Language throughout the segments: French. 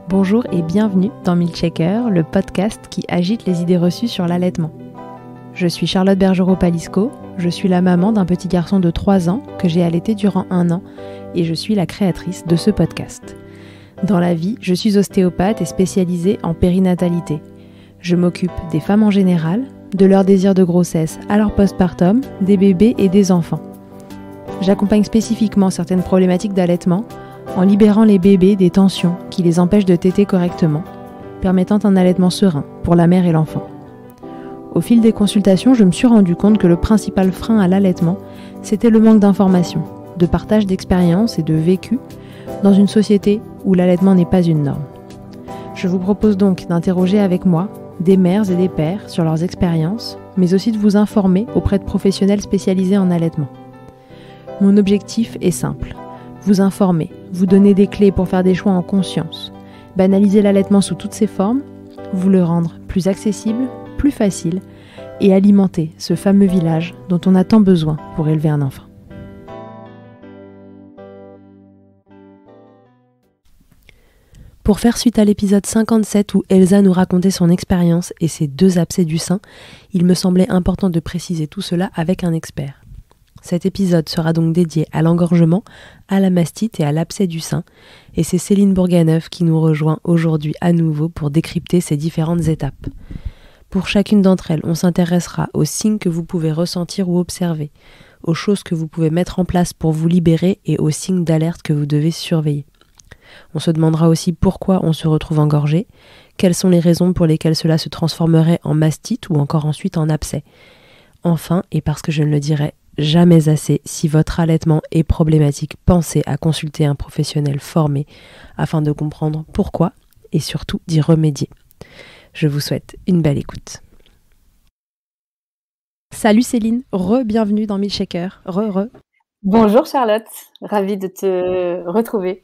Bonjour et bienvenue dans Milkshaker, le podcast qui agite les idées reçues sur l'allaitement. Je suis Charlotte Bergerot-Palisco, je suis la maman d'un petit garçon de 3 ans que j'ai allaité durant 1 an et je suis la créatrice de ce podcast. Dans la vie, je suis ostéopathe et spécialisée en périnatalité. Je m'occupe des femmes en général, de leur désir de grossesse à leur postpartum, des bébés et des enfants. J'accompagne spécifiquement certaines problématiques d'allaitement en libérant les bébés des tensions qui les empêchent de téter correctement, permettant un allaitement serein pour la mère et l'enfant. Au fil des consultations, je me suis rendu compte que le principal frein à l'allaitement, c'était le manque d'informations, de partage d'expériences et de vécu dans une société où l'allaitement n'est pas une norme. Je vous propose donc d'interroger avec moi des mères et des pères sur leurs expériences, mais aussi de vous informer auprès de professionnels spécialisés en allaitement. Mon objectif est simple, vous informer, vous donner des clés pour faire des choix en conscience, banaliser l'allaitement sous toutes ses formes, vous le rendre plus accessible, plus facile et alimenter ce fameux village dont on a tant besoin pour élever un enfant. Pour faire suite à l'épisode 57 où Elsa nous racontait son expérience et ses 2 abcès du sein, il me semblait important de préciser tout cela avec un expert. Cet épisode sera donc dédié à l'engorgement, à la mastite et à l'abcès du sein, et c'est Céline Bourganeuf qui nous rejoint aujourd'hui à nouveau pour décrypter ces différentes étapes. Pour chacune d'entre elles, on s'intéressera aux signes que vous pouvez ressentir ou observer, aux choses que vous pouvez mettre en place pour vous libérer et aux signes d'alerte que vous devez surveiller. On se demandera aussi pourquoi on se retrouve engorgé, quelles sont les raisons pour lesquelles cela se transformerait en mastite ou encore ensuite en abcès. Enfin, et parce que je ne le dirai jamais assez, si votre allaitement est problématique, pensez à consulter un professionnel formé afin de comprendre pourquoi et surtout d'y remédier. Je vous souhaite une belle écoute. Salut Céline, bienvenue dans Milkshaker. Bonjour Charlotte, ravie de te retrouver.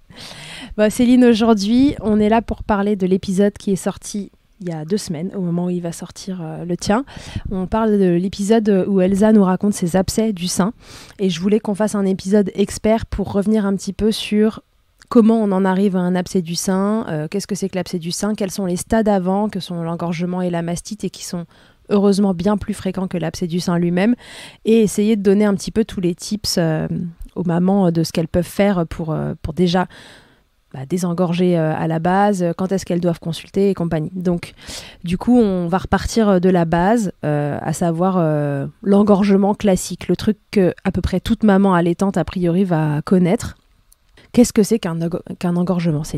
Céline, aujourd'hui, on est là pour parler de l'épisode qui est sorti il y a 2 semaines, au moment où il va sortir le tien. On parle de l'épisode où Elsa nous raconte ses abcès du sein. Et je voulais qu'on fasse un épisode expert pour revenir un petit peu sur comment on en arrive à un abcès du sein, qu'est-ce que c'est que l'abcès du sein, quels sont les stades avant, que sont l'engorgement et la mastite, et qui sont heureusement bien plus fréquents que l'abcès du sein lui-même, et essayer de donner un petit peu tous les tips aux mamans de ce qu'elles peuvent faire pour déjà désengorger à la base, quand est-ce qu'elles doivent consulter et compagnie. Donc, du coup, on va repartir de la base, à savoir l'engorgement classique, le truc que à peu près toute maman allaitante, a priori, va connaître. Qu'est-ce que c'est qu'un engorgement, Céline ?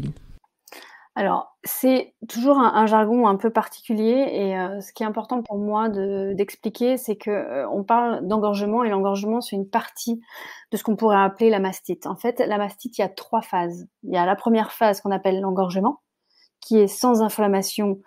Alors, c'est toujours un jargon un peu particulier et ce qui est important pour moi d'expliquer, c'est que on parle d'engorgement et l'engorgement, c'est une partie de ce qu'on pourrait appeler la mastite. En fait, la mastite, il y a 3 phases. Il y a la première phase qu'on appelle l'engorgement, qui est sans inflammation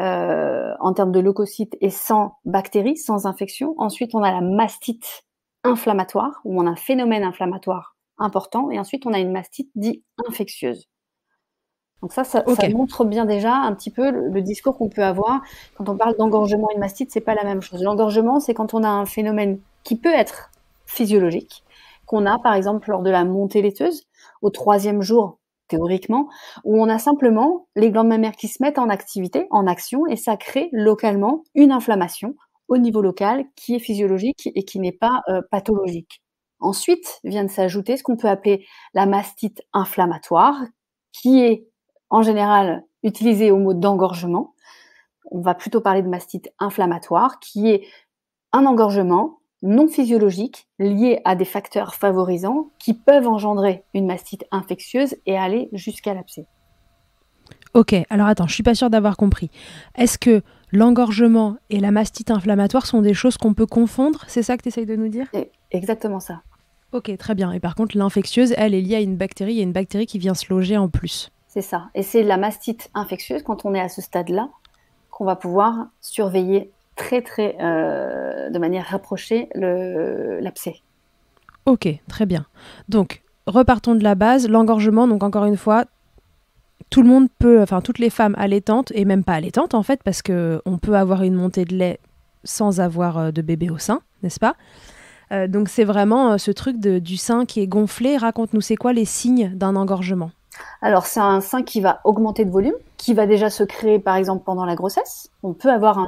en termes de leucocytes et sans bactéries, sans infection. Ensuite, on a la mastite inflammatoire, où on a un phénomène inflammatoire important. Et ensuite, on a une mastite dite infectieuse. Donc ça montre bien déjà un petit peu le discours qu'on peut avoir quand on parle d'engorgement et de mastite, c'est pas la même chose. L'engorgement, c'est quand on a un phénomène qui peut être physiologique, qu'on a par exemple lors de la montée laiteuse, au 3e jour théoriquement, où on a simplement les glandes mammaires qui se mettent en activité, en action, et ça crée localement une inflammation au niveau local qui est physiologique et qui n'est pas pathologique. Ensuite vient de s'ajouter ce qu'on peut appeler la mastite inflammatoire, qui est en général utilisé au mot d'engorgement. On va plutôt parler de mastite inflammatoire, qui est un engorgement non physiologique lié à des facteurs favorisants qui peuvent engendrer une mastite infectieuse et aller jusqu'à l'abcès. Ok, alors attends, je suis pas sûre d'avoir compris. Est-ce que l'engorgement et la mastite inflammatoire sont des choses qu'on peut confondre ? C'est ça que tu essayes de nous dire ? Exactement ça. Ok, très bien. Et par contre, l'infectieuse, elle est liée à une bactérie. Il y a une bactérie qui vient se loger en plus. C'est ça. Et c'est la mastite infectieuse, quand on est à ce stade-là, qu'on va pouvoir surveiller de manière rapprochée l'abcès. Ok, très bien. Donc, repartons de la base. L'engorgement, donc encore une fois, tout le monde peut, enfin toutes les femmes allaitantes, et même pas allaitantes en fait, parce qu'on peut avoir une montée de lait sans avoir de bébé au sein, n'est-ce pas ? Donc c'est vraiment ce truc du sein qui est gonflé. Raconte-nous, c'est quoi les signes d'un engorgement ? Alors, c'est un sein qui va augmenter de volume, qui va déjà se créer, par exemple, pendant la grossesse. On peut avoir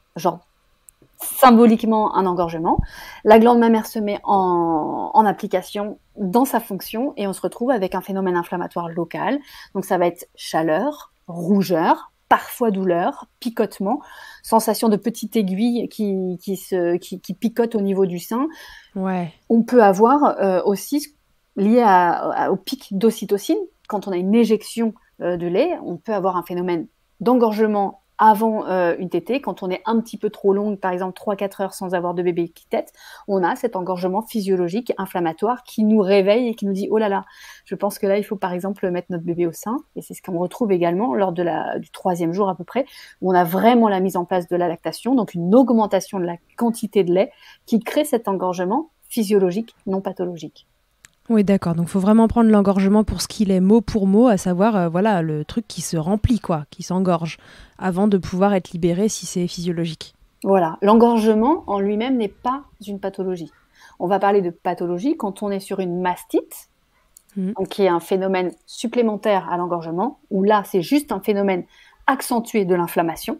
symboliquement un engorgement. La glande mammaire se met en application dans sa fonction et on se retrouve avec un phénomène inflammatoire local. Donc, ça va être chaleur, rougeur, parfois douleur, picotement, sensation de petite aiguille qui picote au niveau du sein. Ouais. On peut avoir aussi, lié au pic d'ocytocine, quand on a une éjection de lait, on peut avoir un phénomène d'engorgement avant une tétée. Quand on est un petit peu trop longue, par exemple 3-4 heures sans avoir de bébé qui tète, on a cet engorgement physiologique inflammatoire qui nous réveille et qui nous dit « Oh là là, je pense que là, il faut par exemple mettre notre bébé au sein ». Et c'est ce qu'on retrouve également lors du 3e jour à peu près, où on a vraiment la mise en place de la lactation, donc une augmentation de la quantité de lait qui crée cet engorgement physiologique, non pathologique. Oui, d'accord. Donc, il faut vraiment prendre l'engorgement pour ce qu'il est, mot pour mot, à savoir, voilà, le truc qui se remplit, quoi, qui s'engorge, avant de pouvoir être libéré si c'est physiologique. Voilà. L'engorgement en lui-même n'est pas une pathologie. On va parler de pathologie quand on est sur une mastite, donc qui est un phénomène supplémentaire à l'engorgement, où là, c'est juste un phénomène accentué de l'inflammation,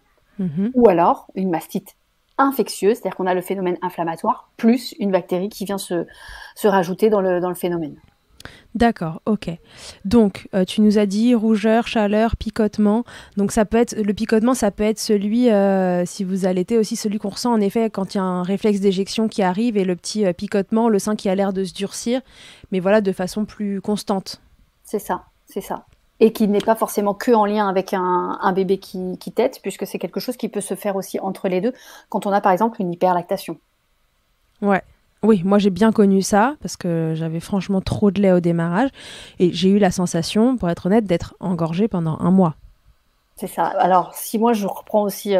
ou alors une mastite infectieuse, c'est-à-dire qu'on a le phénomène inflammatoire plus une bactérie qui vient se rajouter dans le phénomène. D'accord, ok. Donc, tu nous as dit rougeur, chaleur, picotement. Donc, le picotement, ça peut être celui, si vous allaitez aussi, celui qu'on ressent en effet quand il y a un réflexe d'éjection qui arrive et le petit picotement, le sein qui a l'air de se durcir, mais voilà, de façon plus constante. C'est ça. Et qui n'est pas forcément que en lien avec un bébé qui tète, puisque c'est quelque chose qui peut se faire aussi entre les deux, quand on a par exemple une hyperlactation. Ouais. Oui, moi j'ai bien connu ça, parce que j'avais franchement trop de lait au démarrage, et j'ai eu la sensation, pour être honnête, d'être engorgée pendant 1 mois. C'est ça. Alors, si moi je reprends aussi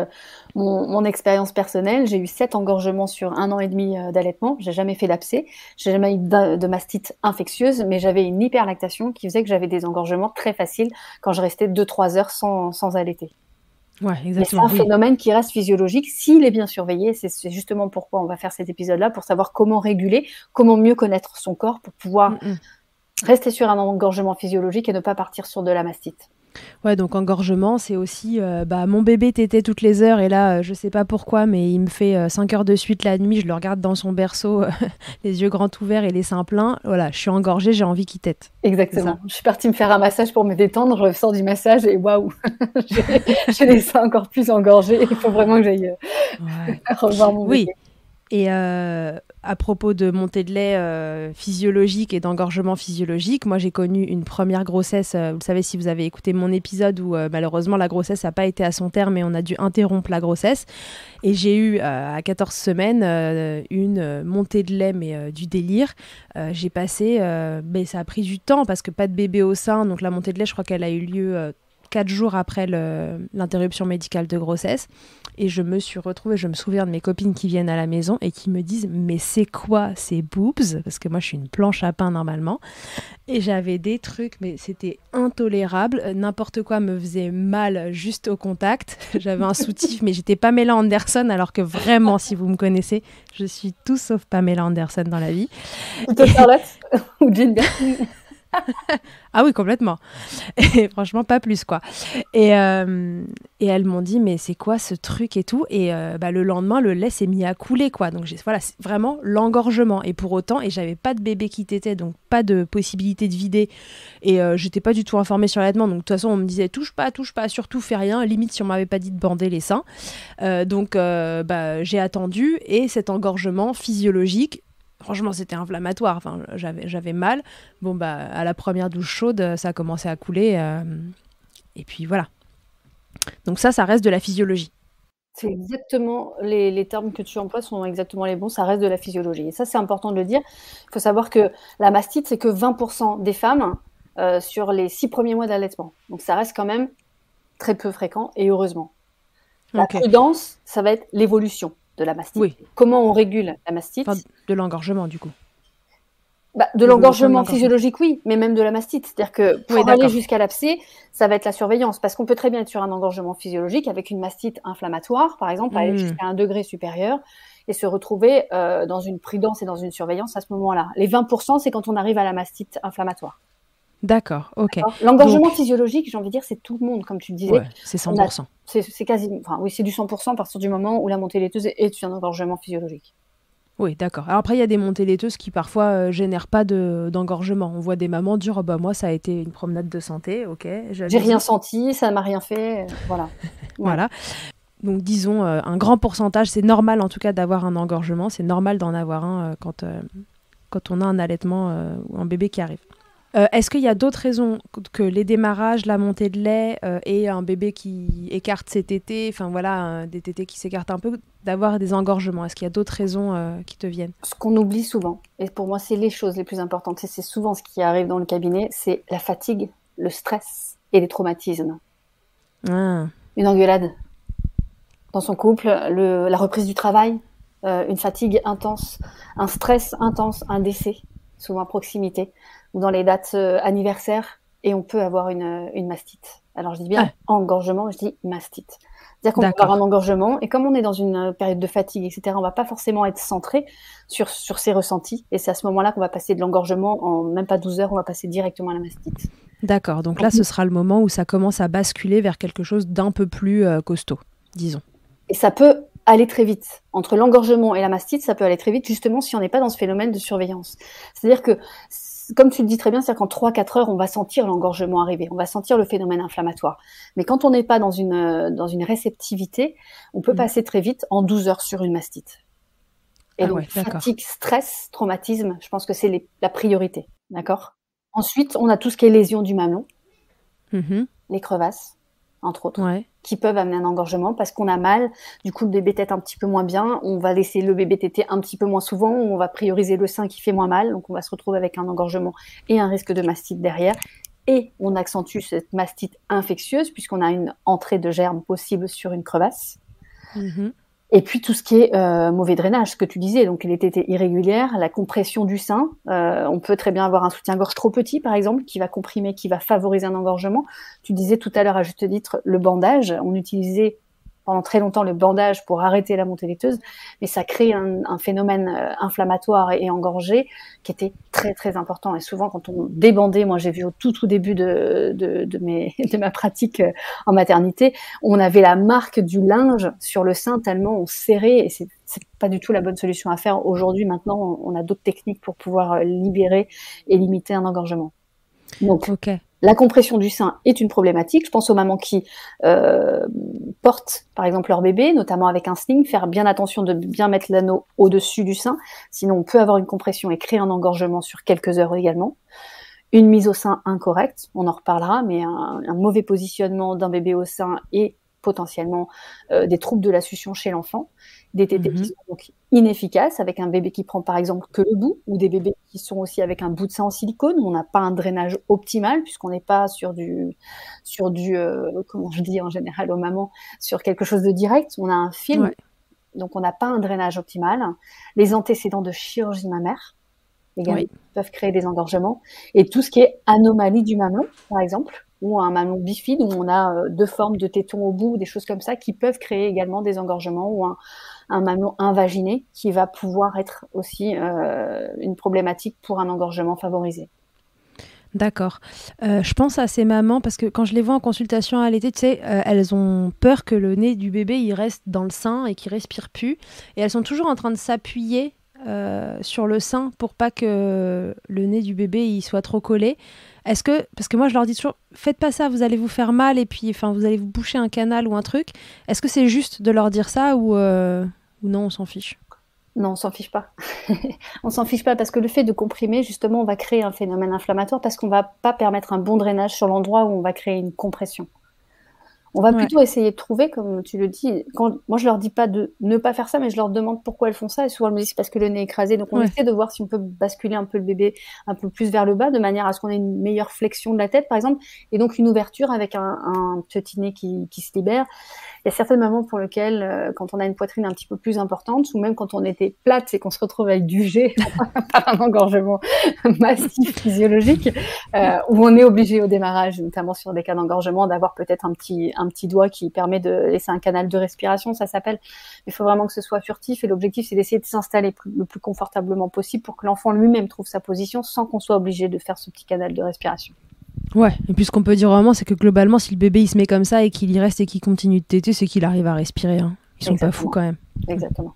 mon expérience personnelle, j'ai eu 7 engorgements sur 1 an et demi d'allaitement. J'ai jamais fait d'abcès, j'ai jamais eu de mastite infectieuse, mais j'avais une hyperlactation qui faisait que j'avais des engorgements très faciles quand je restais 2-3 heures sans allaiter. Ouais, Mais exactement. c'est un phénomène qui reste physiologique s'il est bien surveillé. C'est justement pourquoi on va faire cet épisode-là, pour savoir comment réguler, comment mieux connaître son corps pour pouvoir rester sur un engorgement physiologique et ne pas partir sur de la mastite. Ouais, donc engorgement, c'est aussi mon bébé tétait toutes les heures et là, je sais pas pourquoi, mais il me fait 5 heures de suite la nuit, je le regarde dans son berceau, les yeux grands ouverts et les seins pleins. Voilà, je suis engorgée, j'ai envie qu'il tète. Exactement. Je suis partie me faire un massage pour me détendre, je sors du massage et waouh, j'ai les seins encore plus engorgés. Il faut vraiment que j'aille revoir mon bébé. Oui. Et à propos de montée de lait physiologique et d'engorgement physiologique, moi j'ai connu une première grossesse, vous le savez si vous avez écouté mon épisode où malheureusement la grossesse n'a pas été à son terme et on a dû interrompre la grossesse. Et j'ai eu à 14 semaines une montée de lait mais du délire. J'ai passé, mais ça a pris du temps parce que pas de bébé au sein, donc la montée de lait je crois qu'elle a eu lieu 4 jours après l'interruption médicale de grossesse. Et je me suis retrouvée, je me souviens de mes copines qui viennent à la maison et qui me disent « Mais c'est quoi ces boobs ?» Parce que moi, je suis une planche à pain normalement. Et j'avais des trucs, mais c'était intolérable. N'importe quoi me faisait mal juste au contact. J'avais un soutif, mais j'étais Pamela Anderson, alors que vraiment, si vous me connaissez, je suis tout sauf Pamela Anderson dans la vie. Ou Charlotte ou Jane Birkin. Ah oui, complètement. Et franchement, pas plus, quoi. Et elles m'ont dit, mais c'est quoi ce truc et tout. Et le lendemain, le lait s'est mis à couler, quoi. Donc voilà, c'est vraiment l'engorgement. Et pour autant, et j'avais pas de bébé qui tétait, donc pas de possibilité de vider. Et j'étais pas du tout informée sur l'allaitement. Donc de toute façon, on me disait, touche pas, surtout fais rien. Limite, si on m'avait pas dit de bander les seins. Donc j'ai attendu. Et cet engorgement physiologique, franchement, c'était inflammatoire. Enfin, j'avais mal. Bon, à la première douche chaude, ça a commencé à couler. Et puis voilà. Donc ça reste de la physiologie. C'est exactement, les termes que tu emploies sont exactement les bons, ça reste de la physiologie. Et ça, c'est important de le dire. Il faut savoir que la mastite, c'est que 20% des femmes sur les 6 premiers mois d'allaitement. Donc ça reste quand même très peu fréquent, et heureusement. La prudence, ça va être l'évolution de la mastite. Oui. Comment on régule la mastite ? Enfin, de l'engorgement, du coup. De l'engorgement physiologique, oui, mais même de la mastite. C'est-à-dire que pour aller jusqu'à l'abcès, ça va être la surveillance. Parce qu'on peut très bien être sur un engorgement physiologique avec une mastite inflammatoire, par exemple, aller jusqu'à un degré supérieur et se retrouver dans une prudence et dans une surveillance à ce moment-là. Les 20%, c'est quand on arrive à la mastite inflammatoire. D'accord, ok. D'accord. L'engorgement Donc, physiologique, j'ai envie de dire, c'est tout le monde, comme tu le disais. ouais, c'est On a 100%. c'est quasi enfin oui, c'est du 100 à partir du moment où la montée laiteuse est un engorgement physiologique. Oui, d'accord. Alors après, il y a des montées laiteuses qui parfois génèrent pas d'engorgement. On voit des mamans dire, oh, bah moi, ça a été une promenade de santé, ok, J'ai rien jalousie. senti, ça m'a rien fait, voilà. Ouais. Voilà. Donc disons, un grand pourcentage, c'est normal en tout cas d'avoir un engorgement, c'est normal d'en avoir un quand on a un allaitement ou un bébé qui arrive. Est-ce qu'il y a d'autres raisons que les démarrages, la montée de lait et un bébé qui écarte ses tétés, enfin voilà, des tétés qui s'écartent un peu, d'avoir des engorgements? Est-ce qu'il y a d'autres raisons qui te viennent? Ce qu'on oublie souvent, et pour moi, c'est les choses les plus importantes, et c'est souvent ce qui arrive dans le cabinet, c'est la fatigue, le stress et les traumatismes. Ah, Une engueulade dans son couple, la reprise du travail, une fatigue intense, un stress intense, un décès, souvent à proximité, ou dans les dates anniversaires, et on peut avoir une mastite. Alors je dis bien ah, engorgement, je dis mastite. C'est-à-dire qu'on peut avoir un d'accord. engorgement, et comme on est dans une période de fatigue, etc., on va pas forcément être centré sur ses ressentis, et c'est à ce moment-là qu'on va passer de l'engorgement, en même pas 12 heures, on va passer directement à la mastite. D'accord, donc Donc, là, ce sera le moment où ça commence à basculer vers quelque chose d'un peu plus costaud, disons. et ça peut aller très vite. Entre l'engorgement et la mastite, ça peut aller très vite, justement, si on n'est pas dans ce phénomène de surveillance. C'est-à-dire que, comme tu le dis très bien, c'est-à-dire qu'en 3-4 heures, on va sentir l'engorgement arriver, on va sentir le phénomène inflammatoire. Mais quand on n'est pas dans une réceptivité, on peut passer très vite en 12 heures sur une mastite. Et Ah donc, ouais, d'accord. fatigue, stress, traumatisme, je pense que c'est la priorité. D'accord? Ensuite, on a tout ce qui est lésion du mamelon, Mhm. les crevasses, entre autres, Ouais. qui peuvent amener un engorgement parce qu'on a mal. Du coup, le bébé tète un petit peu moins bien. On va laisser le bébé téter un petit peu moins souvent. On va prioriser le sein qui fait moins mal. Donc, on va se retrouver avec un engorgement et un risque de mastite derrière. Et on accentue cette mastite infectieuse puisqu'on a une entrée de germes possible sur une crevasse. Mhm. Et puis tout ce qui est mauvais drainage, ce que tu disais, donc les tétées irrégulières, la compression du sein. On peut très bien avoir un soutien-gorge trop petit, par exemple, qui va comprimer, qui va favoriser un engorgement. Tu disais tout à l'heure à juste titre le bandage. On utilisait pendant très longtemps le bandage pour arrêter la montée laiteuse, mais ça crée un phénomène inflammatoire et engorgé qui était très très important. Et souvent, quand on débandait, moi j'ai vu au tout début de ma pratique en maternité, on avait la marque du linge sur le sein tellement on serrait, et c'est pas du tout la bonne solution à faire. Aujourd'hui, maintenant, on a d'autres techniques pour pouvoir libérer et limiter un engorgement. Donc, Ok. la compression du sein est une problématique. Je pense aux mamans qui portent, par exemple, leur bébé, notamment avec un sling, faire bien attention de bien mettre l'anneau au-dessus du sein. Sinon, on peut avoir une compression et créer un engorgement sur quelques heures également. Une mise au sein incorrecte, on en reparlera, mais un mauvais positionnement d'un bébé au sein et potentiellement des troubles de la succion chez l'enfant, des tétés qui Mhm. sont donc inefficaces, avec un bébé qui prend par exemple que le bout, ou des bébés qui sont aussi avec un bout de sein en silicone, où on n'a pas un drainage optimal, puisqu'on n'est pas sur du comment je dis en général aux mamans, sur quelque chose de direct, on a un film, Ouais. donc on n'a pas un drainage optimal. Les antécédents de chirurgie mammaire, également, Oui. peuvent créer des engorgements. Et tout ce qui est anomalie du mamelon, par exemple, ou un mamelon bifide où on a deux formes de tétons au bout, des choses comme ça, qui peuvent créer également des engorgements, ou un mamelon invaginé qui va pouvoir être aussi une problématique pour un engorgement favorisé. D'accord. Je pense à ces mamans parce que quand je les vois en consultation à l'été, tu sais, elles ont peur que le nez du bébé il reste dans le sein et qu'il respire plus. Et elles sont toujours en train de s'appuyer sur le sein pour pas que le nez du bébé il soit trop collé. Est-ce que, parce que moi je leur dis toujours, faites pas ça, vous allez vous faire mal et puis enfin vous allez vous boucher un canal ou un truc. Est-ce que c'est juste de leur dire ça ou non, on s'en fiche? Non, on s'en fiche pas. On s'en fiche pas parce que le fait de comprimer, justement, on va créer un phénomène inflammatoire parce qu'on va pas permettre un bon drainage sur l'endroit où on va créer une compression. On va Ouais. plutôt essayer de trouver, comme tu le dis, moi je leur dis pas de ne pas faire ça, mais je leur demande pourquoi elles font ça, et souvent elles me disent c'est parce que le nez est écrasé, donc on Ouais. essaie de voir si on peut basculer un peu le bébé un peu plus vers le bas, de manière à ce qu'on ait une meilleure flexion de la tête, par exemple, et donc une ouverture avec un petit nez qui se libère. Il y a certaines mamans pour lesquelles, quand on a une poitrine un petit peu plus importante, ou même quand on était plate et qu'on se retrouve avec du jet, par un engorgement massif physiologique, où on est obligé au démarrage, notamment sur des cas d'engorgement, d'avoir peut-être un petit doigt qui permet de laisser un canal de respiration, ça s'appelle. Il faut vraiment que ce soit furtif, et l'objectif c'est d'essayer de s'installer le plus confortablement possible pour que l'enfant lui-même trouve sa position sans qu'on soit obligé de faire ce petit canal de respiration. Ouais, et puis ce qu'on peut dire vraiment, c'est que globalement, si le bébé il se met comme ça et qu'il y reste et qu'il continue de téter, c'est qu'il arrive à respirer. Hein. Ils sont pas fous quand même. Exactement.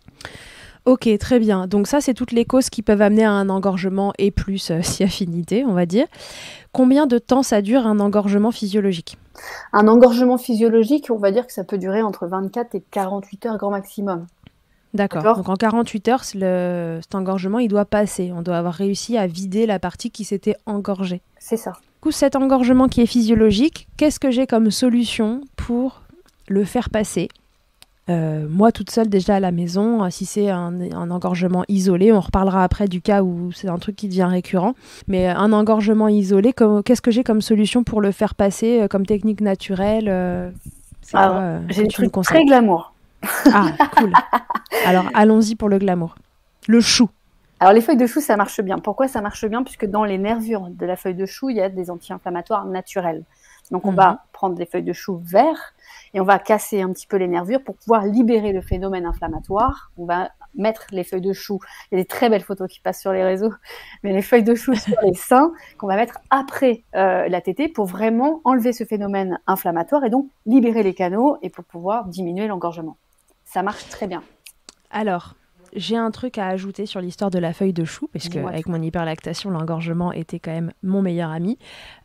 Ok, très bien. Donc ça, c'est toutes les causes qui peuvent amener à un engorgement et plus si affinité, on va dire. Combien de temps ça dure un engorgement physiologique ? Un engorgement physiologique, on va dire que ça peut durer entre 24 et 48 heures grand maximum. D'accord. Donc en 48 heures, cet engorgement, il doit passer. On doit avoir réussi à vider la partie qui s'était engorgée. C'est ça. Du coup, cet engorgement qui est physiologique, qu'est-ce que j'ai comme solution pour le faire passer ? Moi, toute seule déjà à la maison, si c'est un engorgement isolé, on reparlera après du cas où c'est un truc qui devient récurrent, mais un engorgement isolé, qu'est-ce que j'ai comme solution pour le faire passer comme technique naturelle j'ai des trucs très glamour. Ah, cool. Alors, allons-y pour le glamour. Le chou. Alors, les feuilles de chou, ça marche bien. Pourquoi ça marche bien ? Puisque dans les nervures de la feuille de chou, il y a des anti-inflammatoires naturels. Donc, on va prendre des feuilles de chou verts et on va casser un petit peu les nervures pour pouvoir libérer le phénomène inflammatoire. On va mettre les feuilles de chou. Il y a des très belles photos qui passent sur les réseaux, mais les feuilles de chou sur les seins qu'on va mettre après la tétée pour vraiment enlever ce phénomène inflammatoire et donc libérer les canaux et pour pouvoir diminuer l'engorgement. Ça marche très bien. Alors, j'ai un truc à ajouter sur l'histoire de la feuille de chou, parce qu'avec mon hyperlactation, l'engorgement était quand même mon meilleur ami.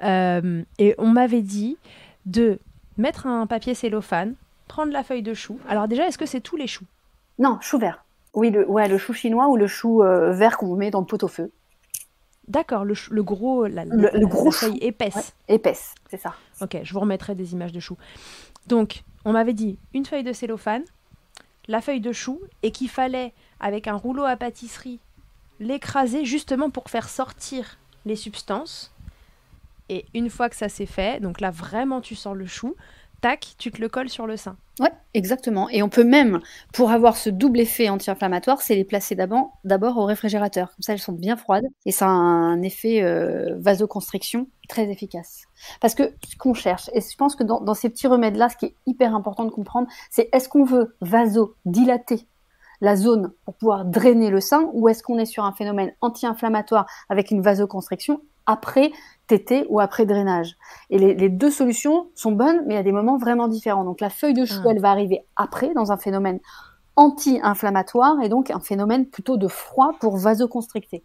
Et on m'avait dit de mettre un papier cellophane, prendre la feuille de chou. Alors déjà, est-ce que c'est tous les choux ? Non, chou vert. Oui, le chou chinois ou le chou vert qu'on met dans le pot-au-feu. D'accord, le gros, la gros feuille épaisse. Ouais, épaisse, c'est ça. Ok, je vous remettrai des images de choux. Donc, on m'avait dit une feuille de cellophane, la feuille de chou, et qu'il fallait, avec un rouleau à pâtisserie, l'écraser justement pour faire sortir les substances. Et une fois que ça c'est fait, donc là vraiment tu sors le chou, tac, tu te le colles sur le sein. Ouais, exactement. Et on peut même, pour avoir ce double effet anti-inflammatoire, c'est les placer d'abord au réfrigérateur. Comme ça, elles sont bien froides. Et ça a un effet vasoconstriction très efficace. Parce que ce qu'on cherche, et je pense que dans ces petits remèdes-là, ce qui est hyper important de comprendre, c'est est-ce qu'on veut vasodilater la zone pour pouvoir drainer le sein, ou est-ce qu'on est sur un phénomène anti-inflammatoire avec une vasoconstriction après tétée ou après drainage. Et les deux solutions sont bonnes, mais il y a des moments vraiment différents. Donc la feuille de chou, elle va arriver après, dans un phénomène anti-inflammatoire, et donc un phénomène plutôt de froid pour vasoconstricter.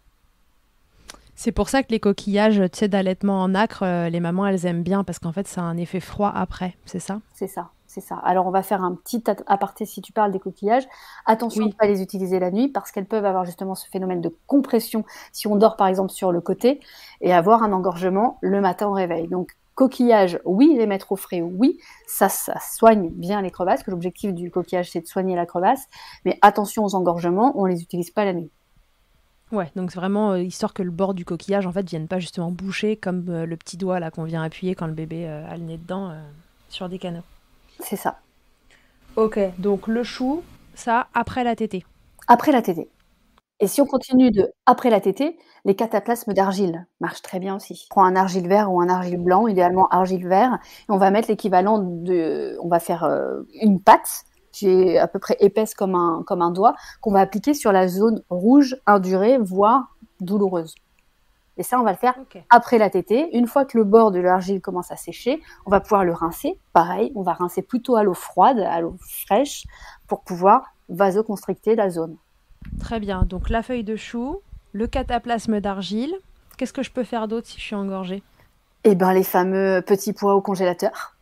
C'est pour ça que les coquillages, tu sais, d'allaitement en acre, les mamans, elles aiment bien, parce qu'en fait, ça a un effet froid après, c'est ça ? C'est ça. Alors, on va faire un petit aparté si tu parles des coquillages. Attention de ne pas les utiliser la nuit parce qu'elles peuvent avoir justement ce phénomène de compression si on dort par exemple sur le côté et avoir un engorgement le matin au réveil. Donc, coquillages, oui, les mettre au frais, oui, ça soigne bien les crevasses, que l'objectif du coquillage, c'est de soigner la crevasse. Mais attention aux engorgements, on ne les utilise pas la nuit. Ouais, donc c'est vraiment histoire que le bord du coquillage, en fait, vienne pas justement boucher comme le petit doigt là qu'on vient appuyer quand le bébé a le nez dedans sur des canaux. C'est ça. Ok, donc le chou, ça, après la tétée. Après la tétée. Et si on continue après la tétée, les cataplasmes d'argile marchent très bien aussi. On prend un argile vert ou un argile blanc, idéalement argile vert, et on va mettre l'équivalent on va faire une pâte qui est à peu près épaisse comme un doigt, qu'on va appliquer sur la zone rouge, indurée, voire douloureuse. Et ça, on va le faire après la tétée. Une fois que le bord de l'argile commence à sécher, on va pouvoir le rincer. Pareil, on va rincer plutôt à l'eau froide, à l'eau fraîche, pour pouvoir vasoconstricter la zone. Très bien. Donc la feuille de chou, le cataplasme d'argile. Qu'est-ce que je peux faire d'autre si je suis engorgée ? Eh bien, les fameux petits pois au congélateur.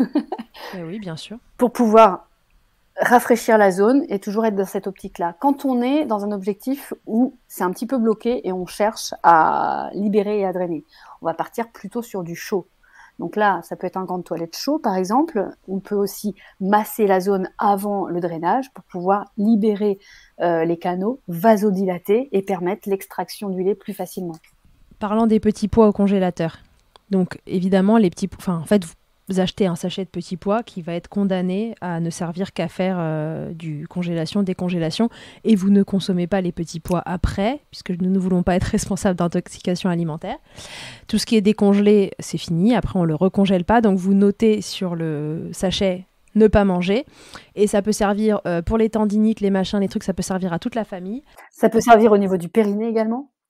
Oui, bien sûr. Pour pouvoir rafraîchir la zone et toujours être dans cette optique-là. Quand on est dans un objectif où c'est un petit peu bloqué et on cherche à libérer et à drainer, on va partir plutôt sur du chaud. Donc là, ça peut être un gant de toilette chaud, par exemple. On peut aussi masser la zone avant le drainage pour pouvoir libérer les canaux, vasodilater et permettre l'extraction du lait plus facilement. Parlant des petits pois au congélateur. Donc évidemment, les petits pois, en fait, vous achetez un sachet de petits pois qui va être condamné à ne servir qu'à faire du congélation, décongélation, et vous ne consommez pas les petits pois après, puisque nous ne voulons pas être responsables d'intoxication alimentaire. Tout ce qui est décongelé, c'est fini, après on ne le recongèle pas, donc vous notez sur le sachet « ne pas manger », et ça peut servir pour les tendinites, les machins, les trucs, ça peut servir à toute la famille. Ça peut servir au niveau du périnée également.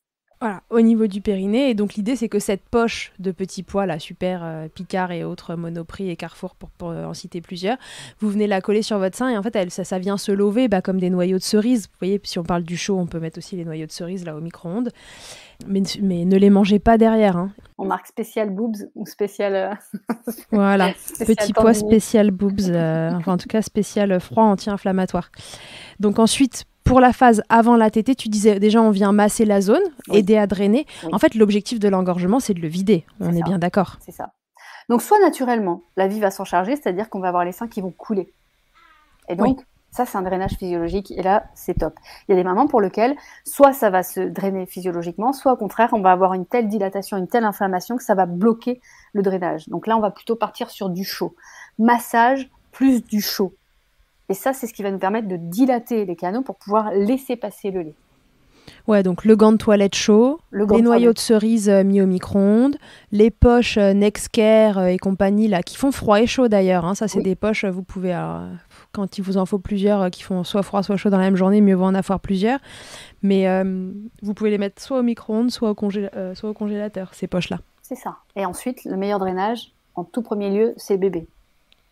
Voilà, au niveau du périnée. Et donc l'idée, c'est que cette poche de petits pois, là, super Picard et autres, Monoprix et Carrefour pour en citer plusieurs, vous venez la coller sur votre sein et en fait, ça vient se lever comme des noyaux de cerise. Vous voyez, si on parle du chaud, on peut mettre aussi les noyaux de cerise là au micro-ondes. Mais ne les mangez pas derrière. Hein. On marque spécial boobs ou spécial... Voilà, spécial petit pois tendinier. spécial boobs, enfin en tout cas spécial froid anti-inflammatoire. Donc ensuite, pour la phase avant la tétée, tu disais déjà on vient masser la zone, aider à drainer. Oui. En fait, l'objectif de l'engorgement, c'est de le vider. On est bien d'accord. C'est ça. Donc soit naturellement, la vie va s'en charger, c'est-à-dire qu'on va avoir les seins qui vont couler. Et donc, ça, c'est un drainage physiologique. Et là, c'est top. Il y a des mamans pour lesquelles, soit ça va se drainer physiologiquement, soit au contraire, on va avoir une telle dilatation, une telle inflammation que ça va bloquer le drainage. Donc là, on va plutôt partir sur du chaud. Massage plus du chaud. Et ça, c'est ce qui va nous permettre de dilater les canaux pour pouvoir laisser passer le lait. Ouais, donc le gant de toilette chaud, les noyaux de cerise mis au micro-ondes, les poches Nexcare et compagnie là, qui font froid et chaud d'ailleurs. Hein. Ça, c'est des poches, vous pouvez, quand il vous en faut plusieurs qui font soit froid, soit chaud dans la même journée, mieux vaut en avoir plusieurs. Mais vous pouvez les mettre soit au micro-ondes, soit au congélateur, ces poches-là. C'est ça. Et ensuite, le meilleur drainage, en tout premier lieu, c'est le bébé. D'accord ?